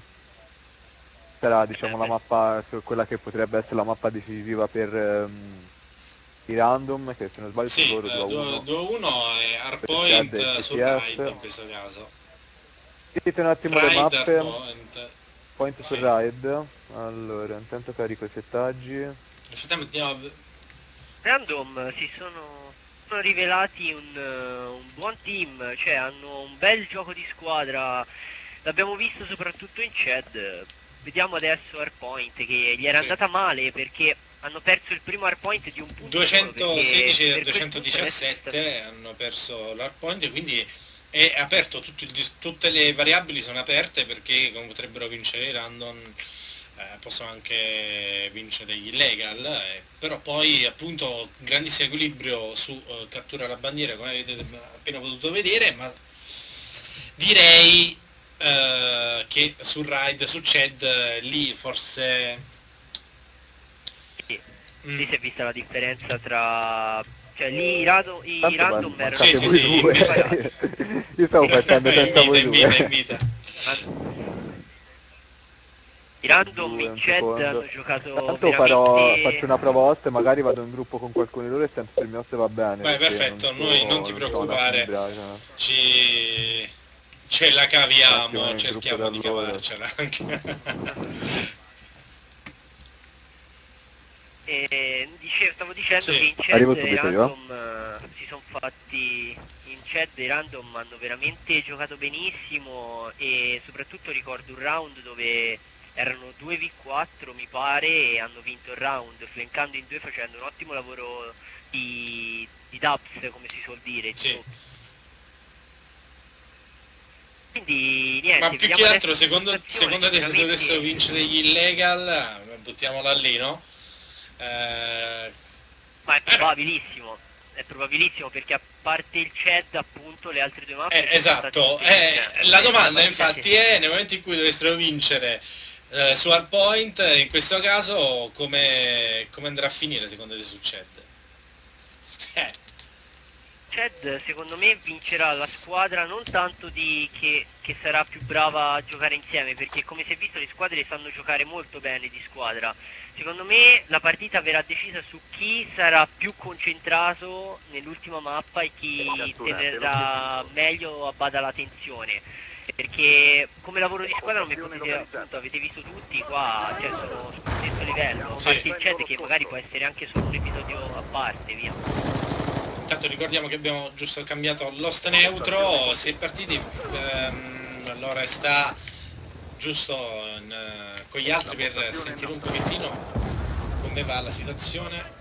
Speaker 2: Sarà diciamo la mappa, su- quella che potrebbe essere la mappa decisiva per ehm, i random, che se non sbaglio
Speaker 1: Sì,
Speaker 2: sono loro due a uno.
Speaker 1: due a uno e
Speaker 2: Per
Speaker 1: hardpoint
Speaker 2: Shed e
Speaker 1: su
Speaker 2: G T F.
Speaker 1: Ride in questo caso.
Speaker 2: Dite un attimo le
Speaker 1: Ride,
Speaker 2: mappe,
Speaker 1: hardpoint.
Speaker 2: point
Speaker 1: Sì.
Speaker 2: su ride. Allora, intanto carico i settaggi.
Speaker 1: Nel frattempo andiamo a...
Speaker 3: Random si sono, sono rivelati un, eh, un buon team, cioè hanno un bel gioco di squadra, l'abbiamo visto soprattutto in Ched. Vediamo adesso Hardpoint che gli era
Speaker 1: Sì.
Speaker 3: andata male perché hanno perso il primo Hardpoint di un punto
Speaker 1: duecentosedici
Speaker 3: solo,
Speaker 1: e
Speaker 3: perché per quel
Speaker 1: duecentodiciassette hanno perso l'hardpoint, quindi è aperto, tutto il- tutte le variabili sono aperte perché come potrebbero vincere i random eh, possono anche vincere degli illegal, eh, però poi appunto grandissimo equilibrio su eh, cattura la bandiera come avete appena potuto vedere, ma direi eh, che su Ride, su Ched eh, lì forse...
Speaker 3: Sì,
Speaker 1: mm,
Speaker 3: lì si è vista la differenza tra... cioè lì i, rado- i
Speaker 2: Tanto
Speaker 3: random
Speaker 2: ma-
Speaker 3: erano
Speaker 1: Sì,
Speaker 2: mancate
Speaker 1: sì,
Speaker 2: voi
Speaker 1: sì,
Speaker 2: due.
Speaker 3: in
Speaker 2: Io stavo facendo
Speaker 1: in
Speaker 2: senza
Speaker 1: vita,
Speaker 2: voi
Speaker 1: in vita, in
Speaker 2: due.
Speaker 1: vita.
Speaker 3: I random
Speaker 2: Due,
Speaker 3: in
Speaker 2: un
Speaker 3: chat
Speaker 2: secondo.
Speaker 3: hanno giocato
Speaker 2: Tanto farò,
Speaker 3: veramente...
Speaker 2: faccio una prova host e magari vado in gruppo con qualcuno di loro e sento se il mio host va bene.
Speaker 1: Beh,
Speaker 2: perché
Speaker 1: perfetto,
Speaker 2: non
Speaker 1: noi
Speaker 2: so-
Speaker 1: non ti
Speaker 2: non so una
Speaker 1: preoccupare,
Speaker 2: fibra, cioè.
Speaker 1: ci... ce la
Speaker 2: Un attimo
Speaker 1: caviamo,
Speaker 2: nel gruppo
Speaker 1: cerchiamo
Speaker 2: da
Speaker 1: di
Speaker 2: loro.
Speaker 1: cavarcela anche.
Speaker 3: E dice- stavo dicendo
Speaker 1: Sì.
Speaker 3: che in chat
Speaker 2: Arrivo
Speaker 3: i
Speaker 2: subito io.
Speaker 3: random eh, si sono fatti... In chat i random hanno veramente giocato benissimo e soprattutto ricordo un round dove erano due vu quattro mi pare e hanno vinto il round flankando in due facendo un ottimo lavoro di, di dubs come si suol dire. di
Speaker 1: Sì.
Speaker 3: sotto. Quindi niente,
Speaker 1: Ma più
Speaker 3: vediamo
Speaker 1: che
Speaker 3: adesso
Speaker 1: altro, secondo,
Speaker 3: situazione,
Speaker 1: secondo te se
Speaker 3: sicuramente-
Speaker 1: dovessero vincere gli illegal, eh, buttiamola lì, no? Eh,
Speaker 3: Ma è
Speaker 1: Eh beh.
Speaker 3: probabilissimo, è probabilissimo perché a parte il chat appunto le altre due mappe
Speaker 1: Eh,
Speaker 3: sono
Speaker 1: esatto,
Speaker 3: state
Speaker 1: eh,
Speaker 3: insieme.
Speaker 1: la
Speaker 3: Eh,
Speaker 1: domanda
Speaker 3: partita
Speaker 1: infatti
Speaker 3: si-
Speaker 1: è nel momento in cui dovessero vincere eh, su Hardpoint, in questo caso come, come andrà a finire secondo te su Chad? Eh,
Speaker 3: Chad secondo me vincerà la squadra non tanto di che, che sarà più brava a giocare insieme, perché come si è visto le squadre sanno giocare molto bene di squadra. Secondo me la partita verrà decisa su chi sarà più concentrato nell'ultima mappa e chi tenerà meglio a bada la tensione. Perché come lavoro di squadra come potete appunto avete visto tutti qua, cioè sono sullo stesso livello, a
Speaker 1: Sì.
Speaker 3: parte il Chad che magari può essere anche solo un episodio a parte, via.
Speaker 1: intanto ricordiamo che abbiamo giusto cambiato l'host neutro, si è partiti, ehm, allora sta giusto in, eh, con gli altri per sentire un pochettino come va la situazione.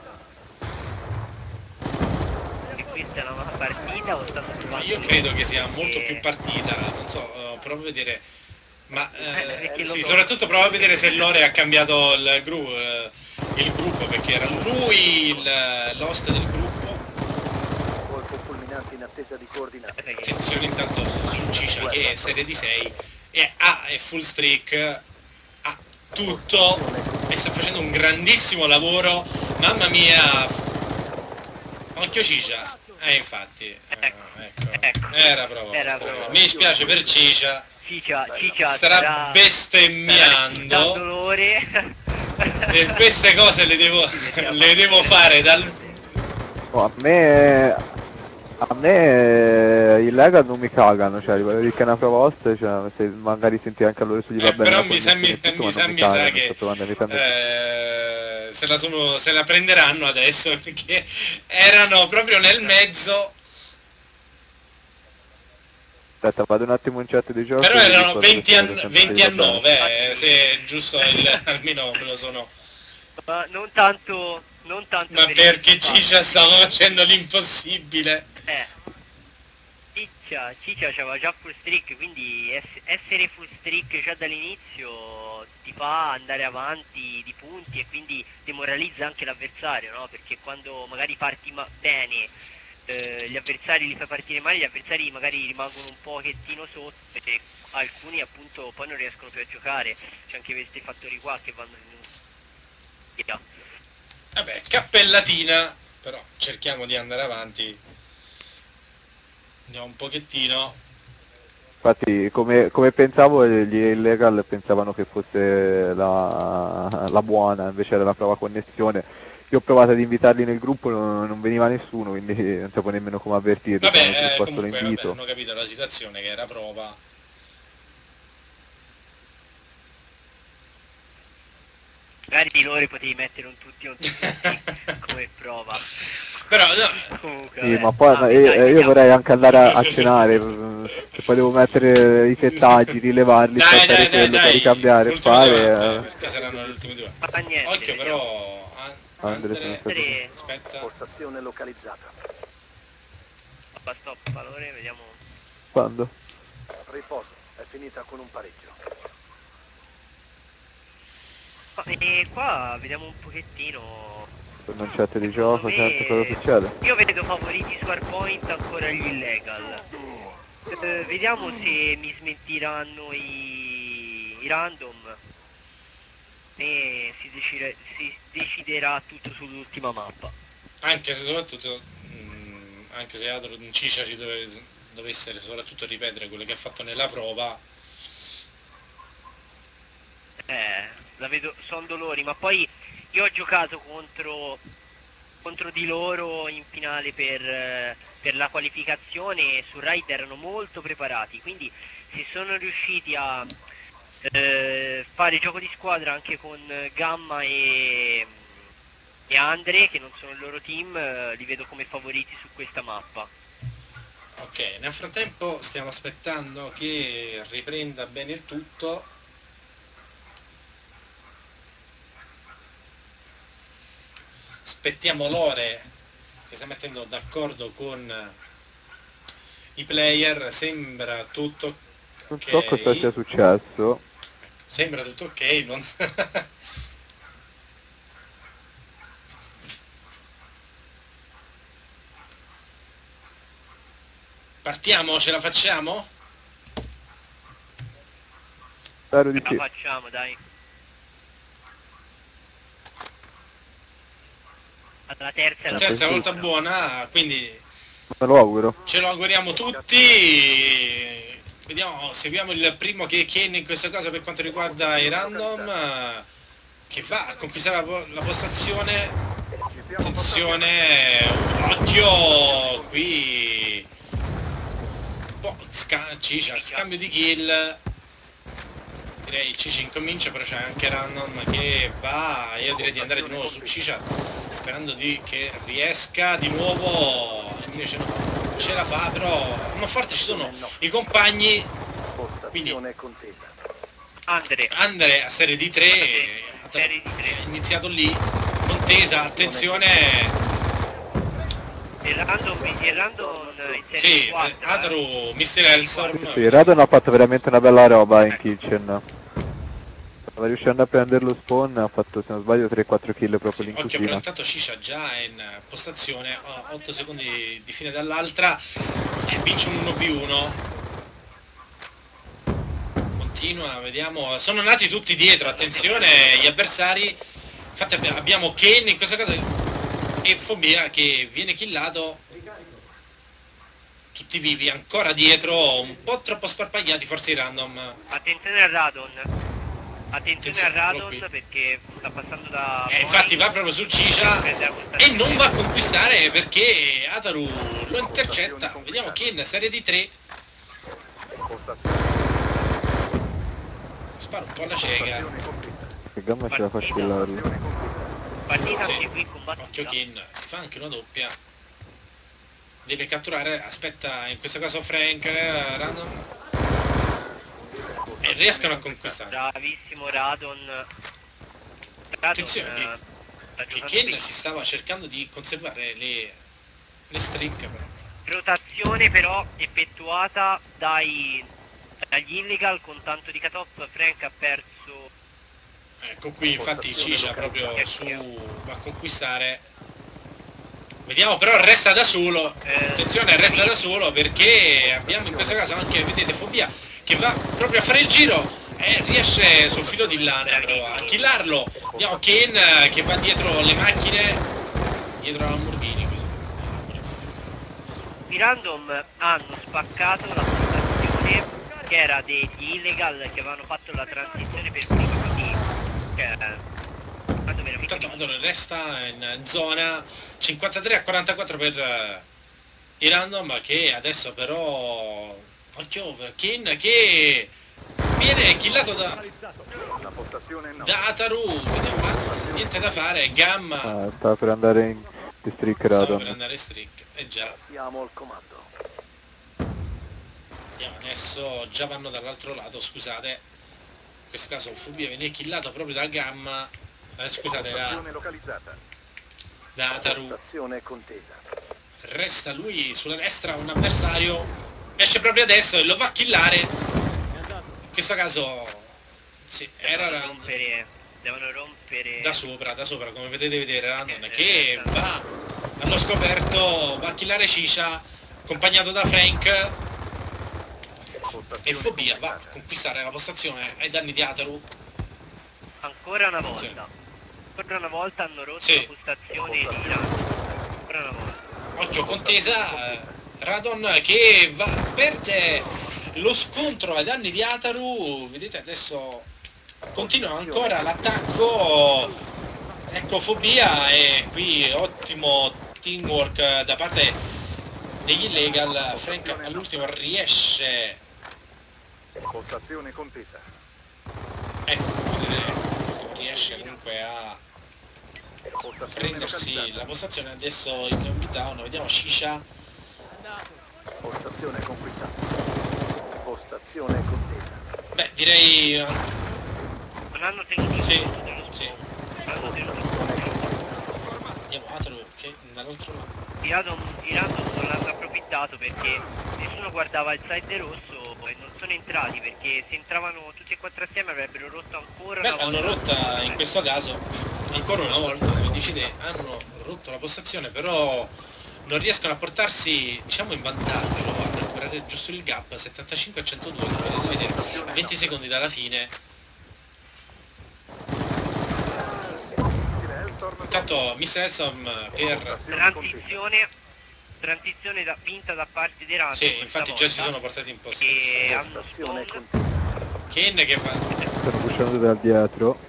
Speaker 3: E questa è una partita o stanno
Speaker 1: Ma
Speaker 3: provando?
Speaker 1: io credo che sia molto
Speaker 3: che-
Speaker 1: più partita, non so, eh, provo a vedere, ma
Speaker 3: Eh,
Speaker 1: eh,
Speaker 3: perché lo
Speaker 1: sì,
Speaker 3: so.
Speaker 1: soprattutto provo a vedere se Lore ha cambiato il, gru, eh, il gruppo, perché era lui il- l'host del gruppo.
Speaker 5: Colpo fulminante in attesa di coordinate.
Speaker 3: Perché-
Speaker 1: Attenzione intanto su Cicia che è serie di sei e ha è full streak, ha tutto e sta facendo un grandissimo lavoro, mamma mia, occhio Cicia, eh infatti, eh, ecco,
Speaker 3: Ecco.
Speaker 1: era proprio,
Speaker 3: Era
Speaker 1: questo.
Speaker 3: proprio.
Speaker 1: Mi dispiace per Cicia,
Speaker 3: Ciccia, Ciccia
Speaker 1: starà
Speaker 3: starà starà
Speaker 1: bestemmiando.
Speaker 3: risultando dolore.
Speaker 1: E queste cose le devo, le devo fare dal...
Speaker 2: No, a me a me eh, i Lega non mi cagano, cioè voglio dire che è una prova host, cioè se magari senti anche a loro se gli va
Speaker 1: Eh,
Speaker 2: bene
Speaker 1: però
Speaker 2: la
Speaker 1: mi sa, mi,
Speaker 2: connessione e tutto,
Speaker 1: mi
Speaker 2: ma
Speaker 1: sa,
Speaker 2: non
Speaker 1: mi sa
Speaker 2: cagano,
Speaker 1: che
Speaker 2: sto provando a mettermi-
Speaker 1: eh, se, la sono, se la prenderanno adesso perché erano proprio nel mezzo,
Speaker 2: Aspetta, vado un attimo in chat di gioco.
Speaker 1: però
Speaker 2: e
Speaker 1: erano
Speaker 2: dico
Speaker 1: venti a,
Speaker 2: se sempre
Speaker 1: venti a
Speaker 2: gli va bene.
Speaker 1: nove, eh, se è giusto il, almeno me lo sono...
Speaker 3: Ma non tanto, non tanto
Speaker 1: Ma
Speaker 3: per il
Speaker 1: perché
Speaker 3: risultato.
Speaker 1: Cicia stava facendo l'impossibile?
Speaker 3: Eh. Ciccia, Ciccia c'aveva già full streak, quindi ess- essere full streak già dall'inizio ti fa andare avanti di punti e quindi demoralizza anche l'avversario, no? Perché quando magari parti ma- bene, eh, gli avversari li fai partire male, gli avversari magari rimangono un pochettino sotto e alcuni appunto poi non riescono più a giocare. C'è anche questi fattori qua che vanno in... via.
Speaker 1: Vabbè, cappellatina, però cerchiamo di andare avanti. Andiamo un pochettino.
Speaker 2: Infatti, come, come pensavo, gli illegal pensavano che fosse la, la buona, invece era la prova connessione. Io ho provato ad invitarli nel gruppo, non, non veniva nessuno, quindi non sapevo nemmeno come avvertire.
Speaker 1: Vabbè,
Speaker 2: diciamo,
Speaker 1: eh,
Speaker 2: risposto
Speaker 1: comunque vabbè,
Speaker 2: l'invito.
Speaker 1: hanno capito la situazione che era prova.
Speaker 3: Magari di loro potevi mettere un tutti o un tutti come prova.
Speaker 1: Però no,
Speaker 3: Comunque,
Speaker 2: Sì,
Speaker 3: vabbè.
Speaker 2: ma poi
Speaker 3: Vabbè,
Speaker 2: ma io,
Speaker 3: dai,
Speaker 2: eh, io
Speaker 3: vediamo.
Speaker 2: vorrei anche andare a, a cenare, mm, se poi devo mettere i settaggi, rilevarli,
Speaker 1: dai,
Speaker 2: saltare
Speaker 1: dai, dai,
Speaker 2: quello, poi
Speaker 1: dai,
Speaker 2: ricambiare e
Speaker 1: l'ultimo
Speaker 2: fare.
Speaker 1: due,
Speaker 2: eh.
Speaker 1: perché saranno le ultime due.
Speaker 3: Ma niente,
Speaker 1: Occhio
Speaker 3: vediamo.
Speaker 1: però, An-
Speaker 2: Andre,
Speaker 1: Andre,
Speaker 2: sono
Speaker 3: Tre,
Speaker 1: aspetta,
Speaker 5: Postazione localizzata.
Speaker 3: stop, stop, valore, vediamo.
Speaker 2: Quando?
Speaker 5: Riposo. È finita con un pareggio.
Speaker 3: Ma, e qua vediamo un pochettino.
Speaker 2: Sono in chat di
Speaker 3: Secondo
Speaker 2: gioco,
Speaker 3: me-
Speaker 2: certo, cosa succede?
Speaker 3: Io vedo favoriti su Hardpoint ancora gli illegal. Eh, vediamo se mi smentiranno i, i random. E si, decide- si deciderà tutto sull'ultima mappa.
Speaker 1: anche se soprattutto, mh, anche se Adro in Cicia ci dove, dovesse soprattutto ripetere quello che ha fatto nella prova,
Speaker 3: Eh, la vedo, sono dolori, ma poi io ho giocato contro, contro di loro in finale per, eh, per la qualificazione e su Raid erano molto preparati, quindi si sono riusciti a eh, fare gioco di squadra anche con Gamma e, e Andre, che non sono il loro team, eh, li vedo come favoriti su questa mappa.
Speaker 1: Ok, nel frattempo stiamo aspettando che riprenda bene il tutto. Aspettiamo Lore che sta mettendo d'accordo con i player, sembra tutto
Speaker 2: Non
Speaker 1: ok.
Speaker 2: so cosa sia successo.
Speaker 1: Sembra tutto ok, non... Partiamo, ce la facciamo?
Speaker 2: Spero di
Speaker 3: La
Speaker 2: sì.
Speaker 3: facciamo, dai. La terza è
Speaker 1: La
Speaker 3: la
Speaker 1: terza
Speaker 2: penso
Speaker 1: volta
Speaker 3: buona.
Speaker 1: buona, quindi
Speaker 2: Me lo auguro.
Speaker 1: ce lo auguriamo tutti. Vediamo, seguiamo il primo che è Kane in questa cosa per quanto riguarda i random, eh, che va a conquistare la, po- la postazione.
Speaker 5: Ci siamo
Speaker 1: Attenzione, occhio qui. Oh, sca- Cicia, scambio di kill. Direi Cici incomincia, però c'è anche Random che va. Io direi di andare di nuovo su Cicia, sperando di che riesca di nuovo. Invece no, ce la fa, però non forte ci sono i compagni. Quindi
Speaker 5: Postazione contesa.
Speaker 3: Andre,
Speaker 1: Andre a serie di tre,
Speaker 3: serie di tre.
Speaker 1: è iniziato lì, contesa, attenzione.
Speaker 3: Il random, il random in serie
Speaker 1: Sì,
Speaker 3: quattro. eh.
Speaker 1: Ataru, mister Hellstorm.
Speaker 2: Sì, Radon ha fatto veramente una bella roba in kitchen. Stava riuscendo a prendere lo spawn, ha fatto se non sbaglio tre quattro kill proprio
Speaker 1: Sì,
Speaker 2: lì in
Speaker 1: occhio, però
Speaker 2: cucina.
Speaker 1: intanto Cicia già è in postazione, otto secondi di fine dall'altra e vince un uno vu uno. Continua, vediamo, sono nati tutti dietro, attenzione gli avversari. Infatti abbi- abbiamo Ken in questa cosa e Fobia che viene killato. Tutti vivi, ancora dietro, un po' troppo sparpagliati, forse i random.
Speaker 3: Attenzione al radon. Attenzione al
Speaker 1: Attenzione, eccolo
Speaker 3: radon
Speaker 1: qui.
Speaker 3: perché sta passando da...
Speaker 1: E infatti va proprio su Cicia e non va a conquistare perché Ataru lo intercetta. Vediamo Ken, serie di tre,
Speaker 5: Postazione,
Speaker 1: spara un po' alla cieca.
Speaker 5: postazione contesa.
Speaker 2: Che gamma ce la fa skillarlo.
Speaker 5: Postazione contesa.
Speaker 3: Partita
Speaker 1: Sì.
Speaker 3: anche qui combattuta.
Speaker 1: Occhio Ken, si fa anche una doppia. Deve catturare, aspetta, in questo caso Frank, eh, random. E riescono a conquistare.
Speaker 3: Bravissimo Radon. Radon
Speaker 1: Attenzione
Speaker 3: eh,
Speaker 1: che,
Speaker 3: sta
Speaker 1: che
Speaker 3: giocando
Speaker 1: Ken
Speaker 3: bene.
Speaker 1: si stava cercando di conservare le, le streak però.
Speaker 3: Rotazione però effettuata dai, dagli illegal con tanto di cut-off. Frank ha perso.
Speaker 1: Ecco qui infatti Cicia proprio su va a conquistare. Vediamo però resta da solo.
Speaker 3: Eh,
Speaker 1: Attenzione, resta da solo perché abbiamo in questo caso anche, vedete, Fobia che va proprio a fare il giro e riesce sul filo di lana però a killarlo. Abbiamo Ken che va dietro le macchine, dietro la Lamborghini. Questo.
Speaker 3: I random hanno spaccato la postazione che era degli illegal che avevano fatto la transizione per prima, quindi cioè, tanto veramente
Speaker 1: Intanto Madonna resta in zona cinquantatré a quarantaquattro per eh, i random che adesso però occhio Ken che viene killato da,
Speaker 5: La postazione no.
Speaker 1: da Ataru. Vediamo, ma niente da fare. Gamma
Speaker 2: Ah, stava per andare in di streak
Speaker 1: stava per
Speaker 2: Radon.
Speaker 1: andare streak e già
Speaker 5: Siamo al comando.
Speaker 1: vediamo adesso già vanno dall'altro lato, scusate, in questo caso Fubia viene killato proprio da Gamma, eh, scusate, da,
Speaker 5: Postazione localizzata.
Speaker 1: da Ataru.
Speaker 5: Postazione contesa.
Speaker 1: Resta lui sulla destra, un avversario esce proprio adesso e lo va a killare. In questo caso sì, era
Speaker 3: devono
Speaker 1: Random
Speaker 3: rompere, devono rompere
Speaker 1: da sopra, da sopra come potete vedere Random che va allo scoperto, va a killare Cicia accompagnato da Frank e
Speaker 5: Postazione
Speaker 1: Fobia va a
Speaker 5: conquistata.
Speaker 1: conquistare la postazione ai danni di Ataru.
Speaker 3: ancora una
Speaker 1: Attenzione.
Speaker 3: volta. Ancora una volta hanno rotto
Speaker 1: Sì.
Speaker 3: la postazione di Radon. Ancora una volta.
Speaker 1: Occhio contesa, eh, Radon che va, perde lo scontro ai danni di Ataru, vedete adesso continua ancora l'attacco, ecco Fobia, e qui ottimo teamwork da parte degli Illegal. Frank all'ultimo riesce,
Speaker 5: Postazione contesa.
Speaker 1: ecco, riesce comunque a prendersi la postazione. Adesso il beatdown, vediamo Shisha.
Speaker 5: Postazione conquistata. Postazione contesa.
Speaker 1: Beh, direi
Speaker 3: Non hanno tenuto
Speaker 1: sì,
Speaker 3: conto dello
Speaker 1: sì.
Speaker 3: spawn. Non hanno tenuto conto dello spawn.
Speaker 1: Andiamo Ataro che dall'altro lato.
Speaker 3: I random, i random non l'hanno approfittato perché nessuno guardava il side rosso e non sono entrati, perché se entravano tutti e quattro assieme avrebbero rotto ancora
Speaker 1: Beh,
Speaker 3: una
Speaker 1: hanno
Speaker 3: volta.
Speaker 1: rotta in questo caso ancora una volta, come dici te, hanno rotto la postazione, però non riescono a portarsi, diciamo, in vantaggio, lo guarda, a recuperare giusto il gap, settantacinque a centodue, come potete vedere, a venti secondi dalla fine.
Speaker 5: Missile Hellstorm.
Speaker 1: Intanto mister Elsom per...
Speaker 3: Transizione, transizione da, vinta da parte dei random.
Speaker 1: Sì, infatti già si
Speaker 3: stavolta,
Speaker 1: sono portati in
Speaker 3: che
Speaker 1: postazione.
Speaker 3: hanno
Speaker 5: Postazione
Speaker 3: spawn.
Speaker 5: contesa.
Speaker 1: Kane che va...
Speaker 2: Stanno pushando da dietro.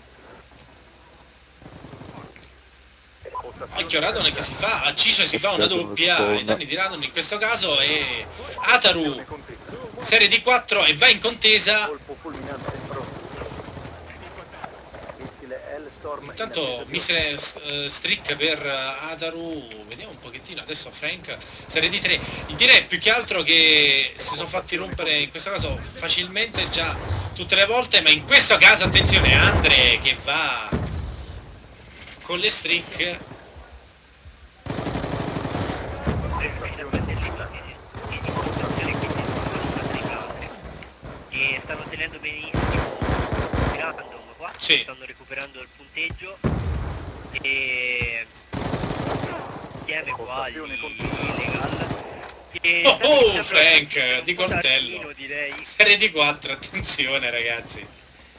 Speaker 1: Occhio Radon che si fa, a Cicio si fa una doppia ai danni di Radon in questo caso, e Ataru serie di quattro e va in contesa.
Speaker 5: Colpo fulminante pronto. Missile Hellstorm.
Speaker 1: Intanto missile uh, streak per uh, Ataru, vediamo un pochettino adesso Frank, serie di tre. Direi più che altro che si sono fatti rompere in questo caso facilmente già tutte le volte, ma in questo caso attenzione Andre che va con le streak.
Speaker 3: Che stanno tenendo benissimo i random qua,
Speaker 1: Sì.
Speaker 3: stanno recuperando il punteggio e insieme qua gli Illegal. che
Speaker 1: Oh,
Speaker 3: stanno
Speaker 1: oh
Speaker 3: iniziando a
Speaker 1: Frank
Speaker 3: vincere un
Speaker 1: di
Speaker 3: po'
Speaker 1: coltello,
Speaker 3: tardino, direi.
Speaker 1: serie di quattro, attenzione ragazzi.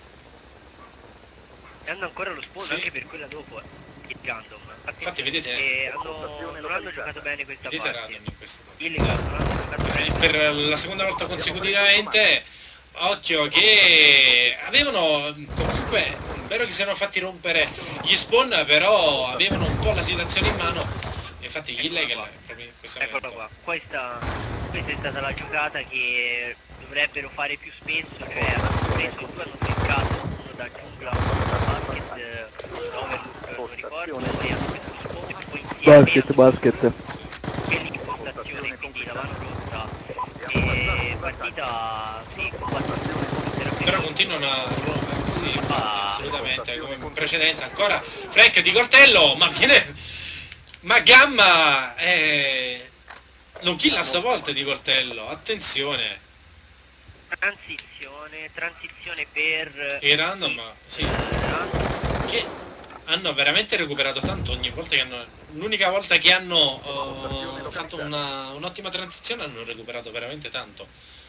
Speaker 3: E hanno ancora lo spawn
Speaker 1: Sì.
Speaker 3: anche per quella dopo, eh, il random.
Speaker 1: Infatti vedete,
Speaker 3: che hanno,
Speaker 5: Postazione
Speaker 3: non hanno
Speaker 5: localizzata.
Speaker 3: giocato bene questa
Speaker 1: vedete
Speaker 3: parte.
Speaker 1: Radon in questo caso.
Speaker 3: Illegal non hanno giocato
Speaker 1: Eh,
Speaker 3: bene.
Speaker 1: per la seconda volta consecutivamente, occhio che avevano comunque, vero che si erano fatti rompere gli spawn, però avevano un po' la situazione in mano, infatti gli Illegal proprio in questo
Speaker 3: Eccola
Speaker 1: momento.
Speaker 3: qua, questa, questa è stata la giocata che dovrebbero fare più spesso, cioè hanno preso due, hanno cliccato, uno da giungla, basket, eh, overlook, non ricordo, e hanno preso lo spawn e poi insieme
Speaker 2: Basket, basket.
Speaker 3: l'impostazione, quindi la mano rotta e partita, sì, combattuta.
Speaker 1: Però continuano a rompere, sì, infatti, assolutamente, come in precedenza. Ancora Frank di coltello, ma viene... ma Gamma eh, lo kill a sua volta di coltello, attenzione.
Speaker 3: Transizione, transizione per...
Speaker 1: I random, sì,
Speaker 3: random.
Speaker 1: che hanno veramente recuperato tanto ogni volta che hanno... L'unica volta che hanno uh, fatto una, un'ottima transizione hanno recuperato veramente tanto.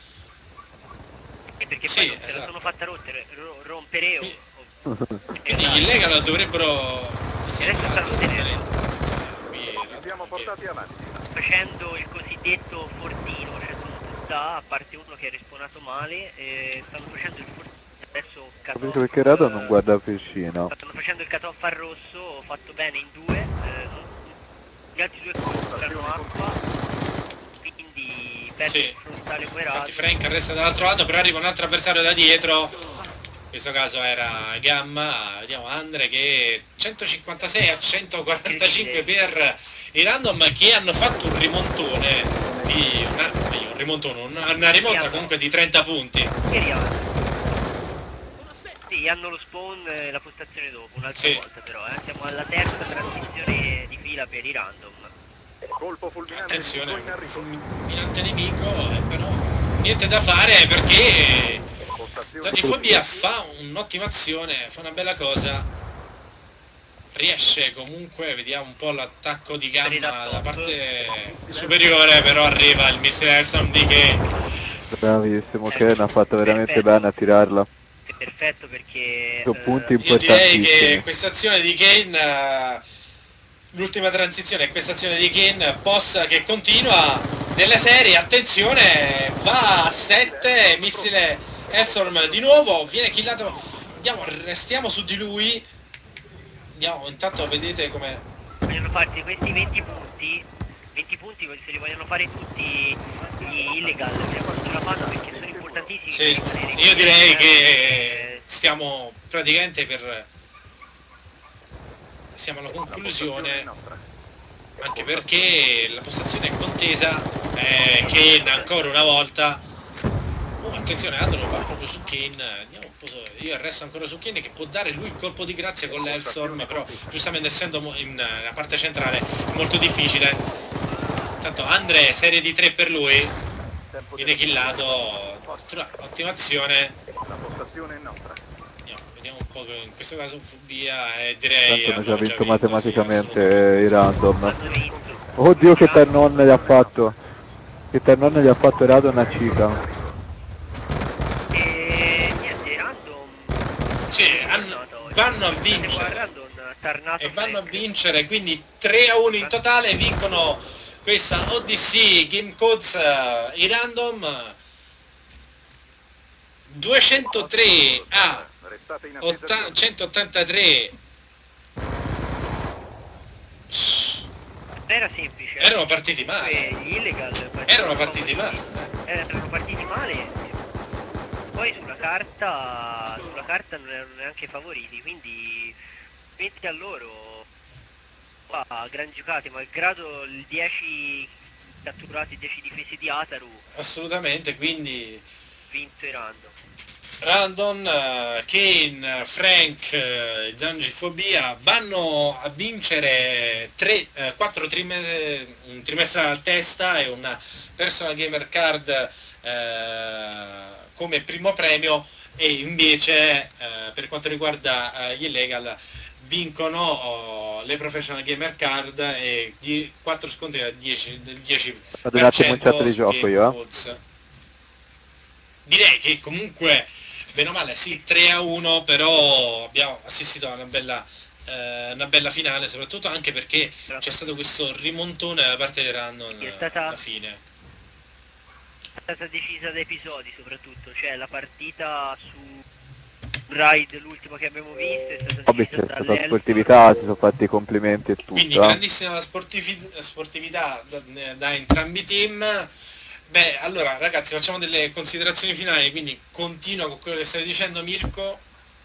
Speaker 3: E perché
Speaker 1: Sì,
Speaker 3: poi non se
Speaker 1: esatto.
Speaker 3: la sono fatta rotere, ro- rompere o...
Speaker 1: Qui-
Speaker 3: o-
Speaker 1: Quindi
Speaker 3: esatto.
Speaker 1: gli Illegal dovrebbero... Sì,
Speaker 3: Adesso stanno tenendo.
Speaker 1: qui
Speaker 5: Ci
Speaker 1: era-
Speaker 5: siamo
Speaker 1: che-
Speaker 5: portati avanti.
Speaker 3: Facendo il cosiddetto fortino, cioè sono tutta, a parte uno che è respawnato male, e stanno facendo il fortino, adesso cut-off,
Speaker 2: Capisco perché Radon
Speaker 3: eh,
Speaker 2: non guarda vicino.
Speaker 3: stanno facendo il cut-off al rosso, ho fatto bene in due, eh, non- gli altri due comprano acqua, quindi perdo
Speaker 1: Sì.
Speaker 3: il frontale
Speaker 1: Infatti
Speaker 3: guerato.
Speaker 1: Frank resta dall'altro lato, però arriva un altro avversario da dietro. In questo caso era Gamma. Vediamo Andre che centocinquantasei a centoquarantacinque per i random, che hanno fatto un rimontone di una, meglio, un rimontone, una, una rimonta comunque di trenta punti.
Speaker 3: Che rialzo. Sì, hanno lo spawn e la postazione dopo, un'altra
Speaker 1: Sì.
Speaker 3: volta però, eh. Siamo alla terza transizione di fila per i random.
Speaker 5: Colpo fulminante
Speaker 1: Attenzione,
Speaker 5: nemico in arrivo.
Speaker 1: fulminante nemico, eh, però niente da fare perché
Speaker 5: Postazione
Speaker 1: Zanifobia fa un'ottima azione, fa una bella cosa. Riesce comunque, vediamo un po' l'attacco di Gamma alla parte superiore, però arriva il missile Hellstorm di che
Speaker 2: Bravissimo, Ken ha fatto veramente bene a tirarla.
Speaker 3: È perfetto perché...
Speaker 2: Sono
Speaker 3: eh,
Speaker 2: punti
Speaker 1: io direi che
Speaker 2: importantissimi.
Speaker 1: questa azione di Kane, eh, l'ultima transizione è questa azione di Kane, post che continua nelle serie, attenzione, va a sette, missile Hellstorm di nuovo, viene killato andiamo, restiamo su di lui. Andiamo, intanto vedete come...
Speaker 3: Vogliono farsi questi venti punti, venti punti se li vogliono fare tutti gli illegal, vediamo quando ce la fanno perché sono importantissimi.
Speaker 1: Sì,
Speaker 3: per rimanere
Speaker 1: io
Speaker 3: in
Speaker 1: direi
Speaker 3: eh,
Speaker 1: che stiamo praticamente per... siamo alla
Speaker 5: La postazione è
Speaker 1: conclusione,
Speaker 5: nostra.
Speaker 1: anche perché la postazione è contesa, eh, Kane ancora una volta... Oh, attenzione, Adolo va proprio su Kane, andiamo un po' su... io resto ancora su Kane che può dare lui il colpo di grazia con l'Hellstorm, però giustamente essendo mo- in eh, la parte centrale è molto difficile. Intanto Andre, serie di tre per lui,
Speaker 5: Tempo
Speaker 1: viene
Speaker 5: di-
Speaker 1: killato, ottima- ottima azione.
Speaker 5: La postazione è nostra.
Speaker 1: Andiamo, vediamo un po' che in questo caso Fubia e direi
Speaker 2: Tanto hanno già
Speaker 1: abbiamo
Speaker 2: vinto
Speaker 1: sì,
Speaker 2: matematicamente
Speaker 1: assolutamente.
Speaker 2: i random.
Speaker 3: hanno vinto.
Speaker 2: Oddio che turn on gli ha fatto. Che turn on gli ha fatto Radon a Cica.
Speaker 3: E niente, random.
Speaker 1: Sì, hanno- vanno a vincere.
Speaker 3: Random, tarnato
Speaker 1: E vanno a
Speaker 3: Frank.
Speaker 1: vincere, quindi tre a uno in totale, vincono questa Odyssey Game Codes eh, i random duecentotre a
Speaker 5: Restate in attesa di
Speaker 1: otta-
Speaker 5: ordini.
Speaker 1: centottantatré.
Speaker 3: Era semplice.
Speaker 1: Erano partiti male.
Speaker 3: Comunque Gli illegal partivano
Speaker 1: Erano partiti
Speaker 3: favoriti.
Speaker 1: male.
Speaker 3: Erano partiti male. Poi sulla carta sulla carta non erano neanche favoriti, quindi venti a loro. Qua gran giocate, malgrado il dieci catturati e dieci difesi di Ataru,
Speaker 1: Assolutamente, quindi
Speaker 3: vinto i random.
Speaker 1: Random, eh, Kane, Frank, eh, Zangifobia vanno a vincere tre, eh, quattro trime- un trimestrale a testa e una personal gamer card eh, come primo premio, e invece eh, per quanto riguarda eh, gli illegal vincono oh, le professional gamer card e di quattro sconti del dieci del
Speaker 2: Vado un attimo in chat di
Speaker 1: su
Speaker 2: gioco
Speaker 1: Game
Speaker 2: io, eh.
Speaker 1: Codes. Direi che comunque bene o male sì, tre a uno, però abbiamo assistito a una bella, eh, una bella finale, soprattutto anche perché c'è stato questo rimontone da parte di Random
Speaker 3: È stata-
Speaker 1: alla fine.
Speaker 3: È stata decisa da episodi soprattutto, cioè la partita su Ride, l'ultima che abbiamo visto, è stata
Speaker 2: Vabbè, c'è
Speaker 3: decisa
Speaker 2: stata
Speaker 3: dall'Elford.
Speaker 2: sportività, si sono fatti i complimenti e
Speaker 1: Quindi
Speaker 2: tutto. eh.
Speaker 1: grandissima sportivi- sportività da, da entrambi i team. Beh, allora ragazzi, facciamo delle considerazioni finali, quindi continua con quello che stai dicendo Mirko.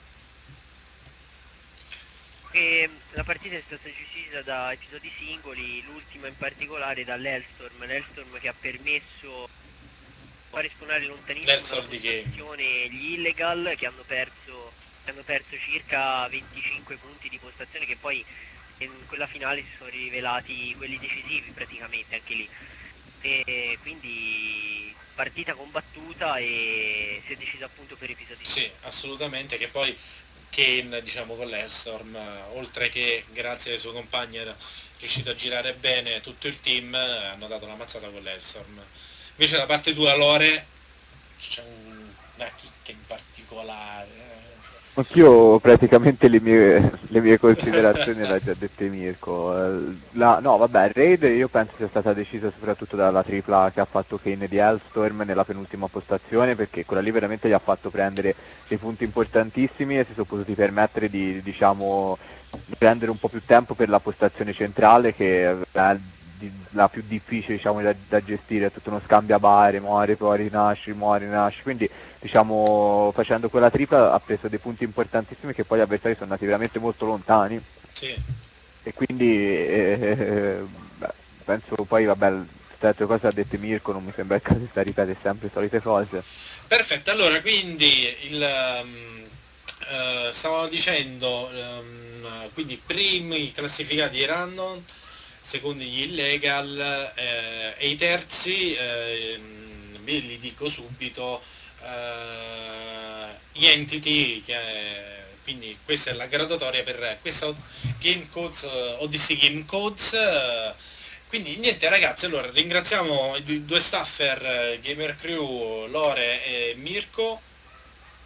Speaker 3: E la partita è stata decisa da episodi singoli, l'ultima in particolare dall'Hellstorm, l'Hellstorm che ha permesso di fare spawnare lontanissimo
Speaker 1: L'Hellstorm
Speaker 3: dalla
Speaker 1: di game.
Speaker 3: postazione gli illegal che hanno perso, che hanno perso circa venticinque punti di postazione, che poi in quella finale si sono rivelati quelli decisivi praticamente anche lì. E quindi partita combattuta e si è decisa appunto per episodi
Speaker 1: Sì, assolutamente, che poi Kane, diciamo, con l'Hellstorm, eh, oltre che grazie ai suoi compagni era riuscito a girare bene tutto il team, eh, hanno dato la mazzata con l'Hellstorm. Invece da parte tua, Lore, c'è un- una chicca in particolare. eh.
Speaker 2: Anch'io praticamente le mie, le mie considerazioni le ha già dette Mirko. Eh, La, no, vabbè, il raid io penso sia stata decisa soprattutto dalla tripla che ha fatto Kane di Hellstorm nella penultima postazione, perché quella lì veramente gli ha fatto prendere dei punti importantissimi e si sono potuti permettere di, diciamo, di prendere un po' più tempo per la postazione centrale, che è di- la più difficile, diciamo, da, da gestire, è tutto uno scambiabare, muori, poi rinasci, muori, rinasci, quindi diciamo facendo quella tripla ha preso dei punti importantissimi che poi gli avversari sono andati veramente molto lontani
Speaker 1: Sì,
Speaker 2: e quindi eh, beh, penso poi vabbè queste altre cose ha detto Mirko, non mi sembra il caso di stare a ripetere sempre le solite cose.
Speaker 1: perfetto. Allora, quindi il um, eh, stavamo dicendo, um, quindi primi classificati i random, secondi gli illegal, eh, e i terzi, eh, ve li dico subito, eh, gli entity, che è- quindi questa è la graduatoria per questa Game Codes, eh, Odyssey Game Codes. eh, quindi niente ragazzi, allora ringraziamo i du- due staffer, eh, Gamer Crew, Lore e Mirko.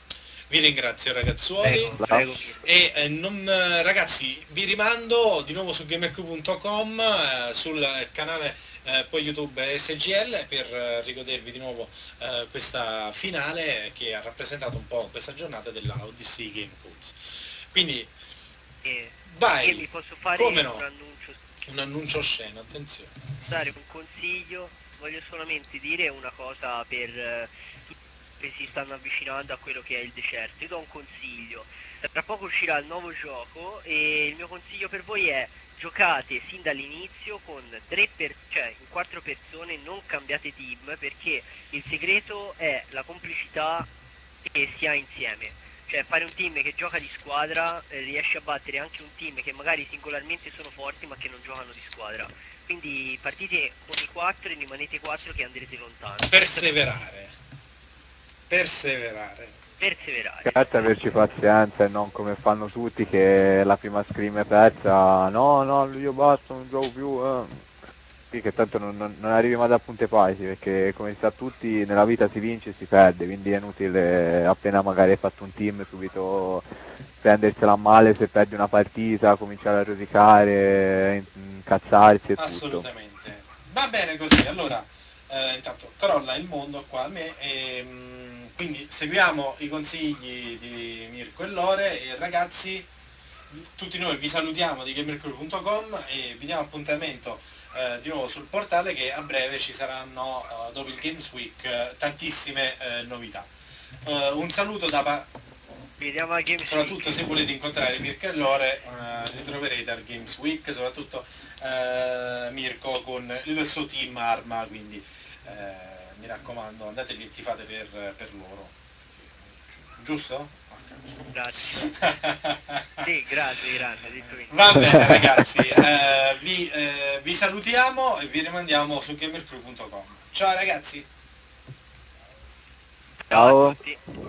Speaker 1: Vi ringrazio ragazzuoli.
Speaker 3: Prego, prego.
Speaker 1: E eh, non, eh, ragazzi, vi rimando di nuovo su gamercrew punto com, eh, sul canale eh, poi YouTube S G L, per eh, rigodervi di nuovo eh, questa finale che ha rappresentato un po' questa giornata della Odyssey Game Codes. Quindi
Speaker 3: E,
Speaker 1: vai,
Speaker 3: e vi posso fare
Speaker 1: come no?
Speaker 3: un annuncio,
Speaker 1: Un annuncio osceno, attenzione.
Speaker 3: dare un consiglio. Voglio solamente dire una cosa per eh, tutti che si stanno avvicinando a quello che è il deserto. Io do un consiglio. Tra poco uscirà il nuovo gioco e il mio consiglio per voi è: giocate sin dall'inizio con tre per, cioè in quattro persone, non cambiate team, perché il segreto è la complicità che si ha insieme. Cioè fare un team che gioca di squadra eh, riesce a battere anche un team che magari singolarmente sono forti ma che non giocano di squadra. Quindi partite con i quattro e rimanete quattro che andrete lontano.
Speaker 1: Perseverare. Perseverare.
Speaker 3: Perseverare.
Speaker 2: Certo, averci pazienza e non come fanno tutti che la prima scrim è persa, no no io basta, non gioco più, eh. Sì, che tanto non, non, non arrivi mai da punte pari, perché come sa tutti nella vita si vince e si perde, quindi è inutile appena magari hai fatto un team subito prendersela a male se perdi una partita, cominciare a rosicare, incazzarsi e tutto.
Speaker 1: Assolutamente. Va bene così, allora eh, intanto crolla il mondo qua a me e mh, quindi seguiamo i consigli di Mirko e Lore e ragazzi, tutti noi vi salutiamo di gamercrew punto com e vi diamo appuntamento eh, di nuovo sul portale, che a breve ci saranno eh, dopo il Games Week eh, tantissime eh, novità. Eh, un saluto da pa-
Speaker 3: Vediamo al Games
Speaker 1: soprattutto
Speaker 3: Week.
Speaker 1: se volete incontrare Mirko e Lore, eh, li troverete al Games Week, soprattutto eh, Mirko con il suo team Arma, quindi eh, mi raccomando andate lì e tifate per, per loro, giusto?
Speaker 3: Grazie. Sì, grazie, grazie, detto bene.
Speaker 1: Va bene ragazzi, eh, vi, eh, vi salutiamo e vi rimandiamo su gamercrew punto com. Ciao ragazzi!
Speaker 3: Ciao
Speaker 2: Ciao.
Speaker 3: a tutti.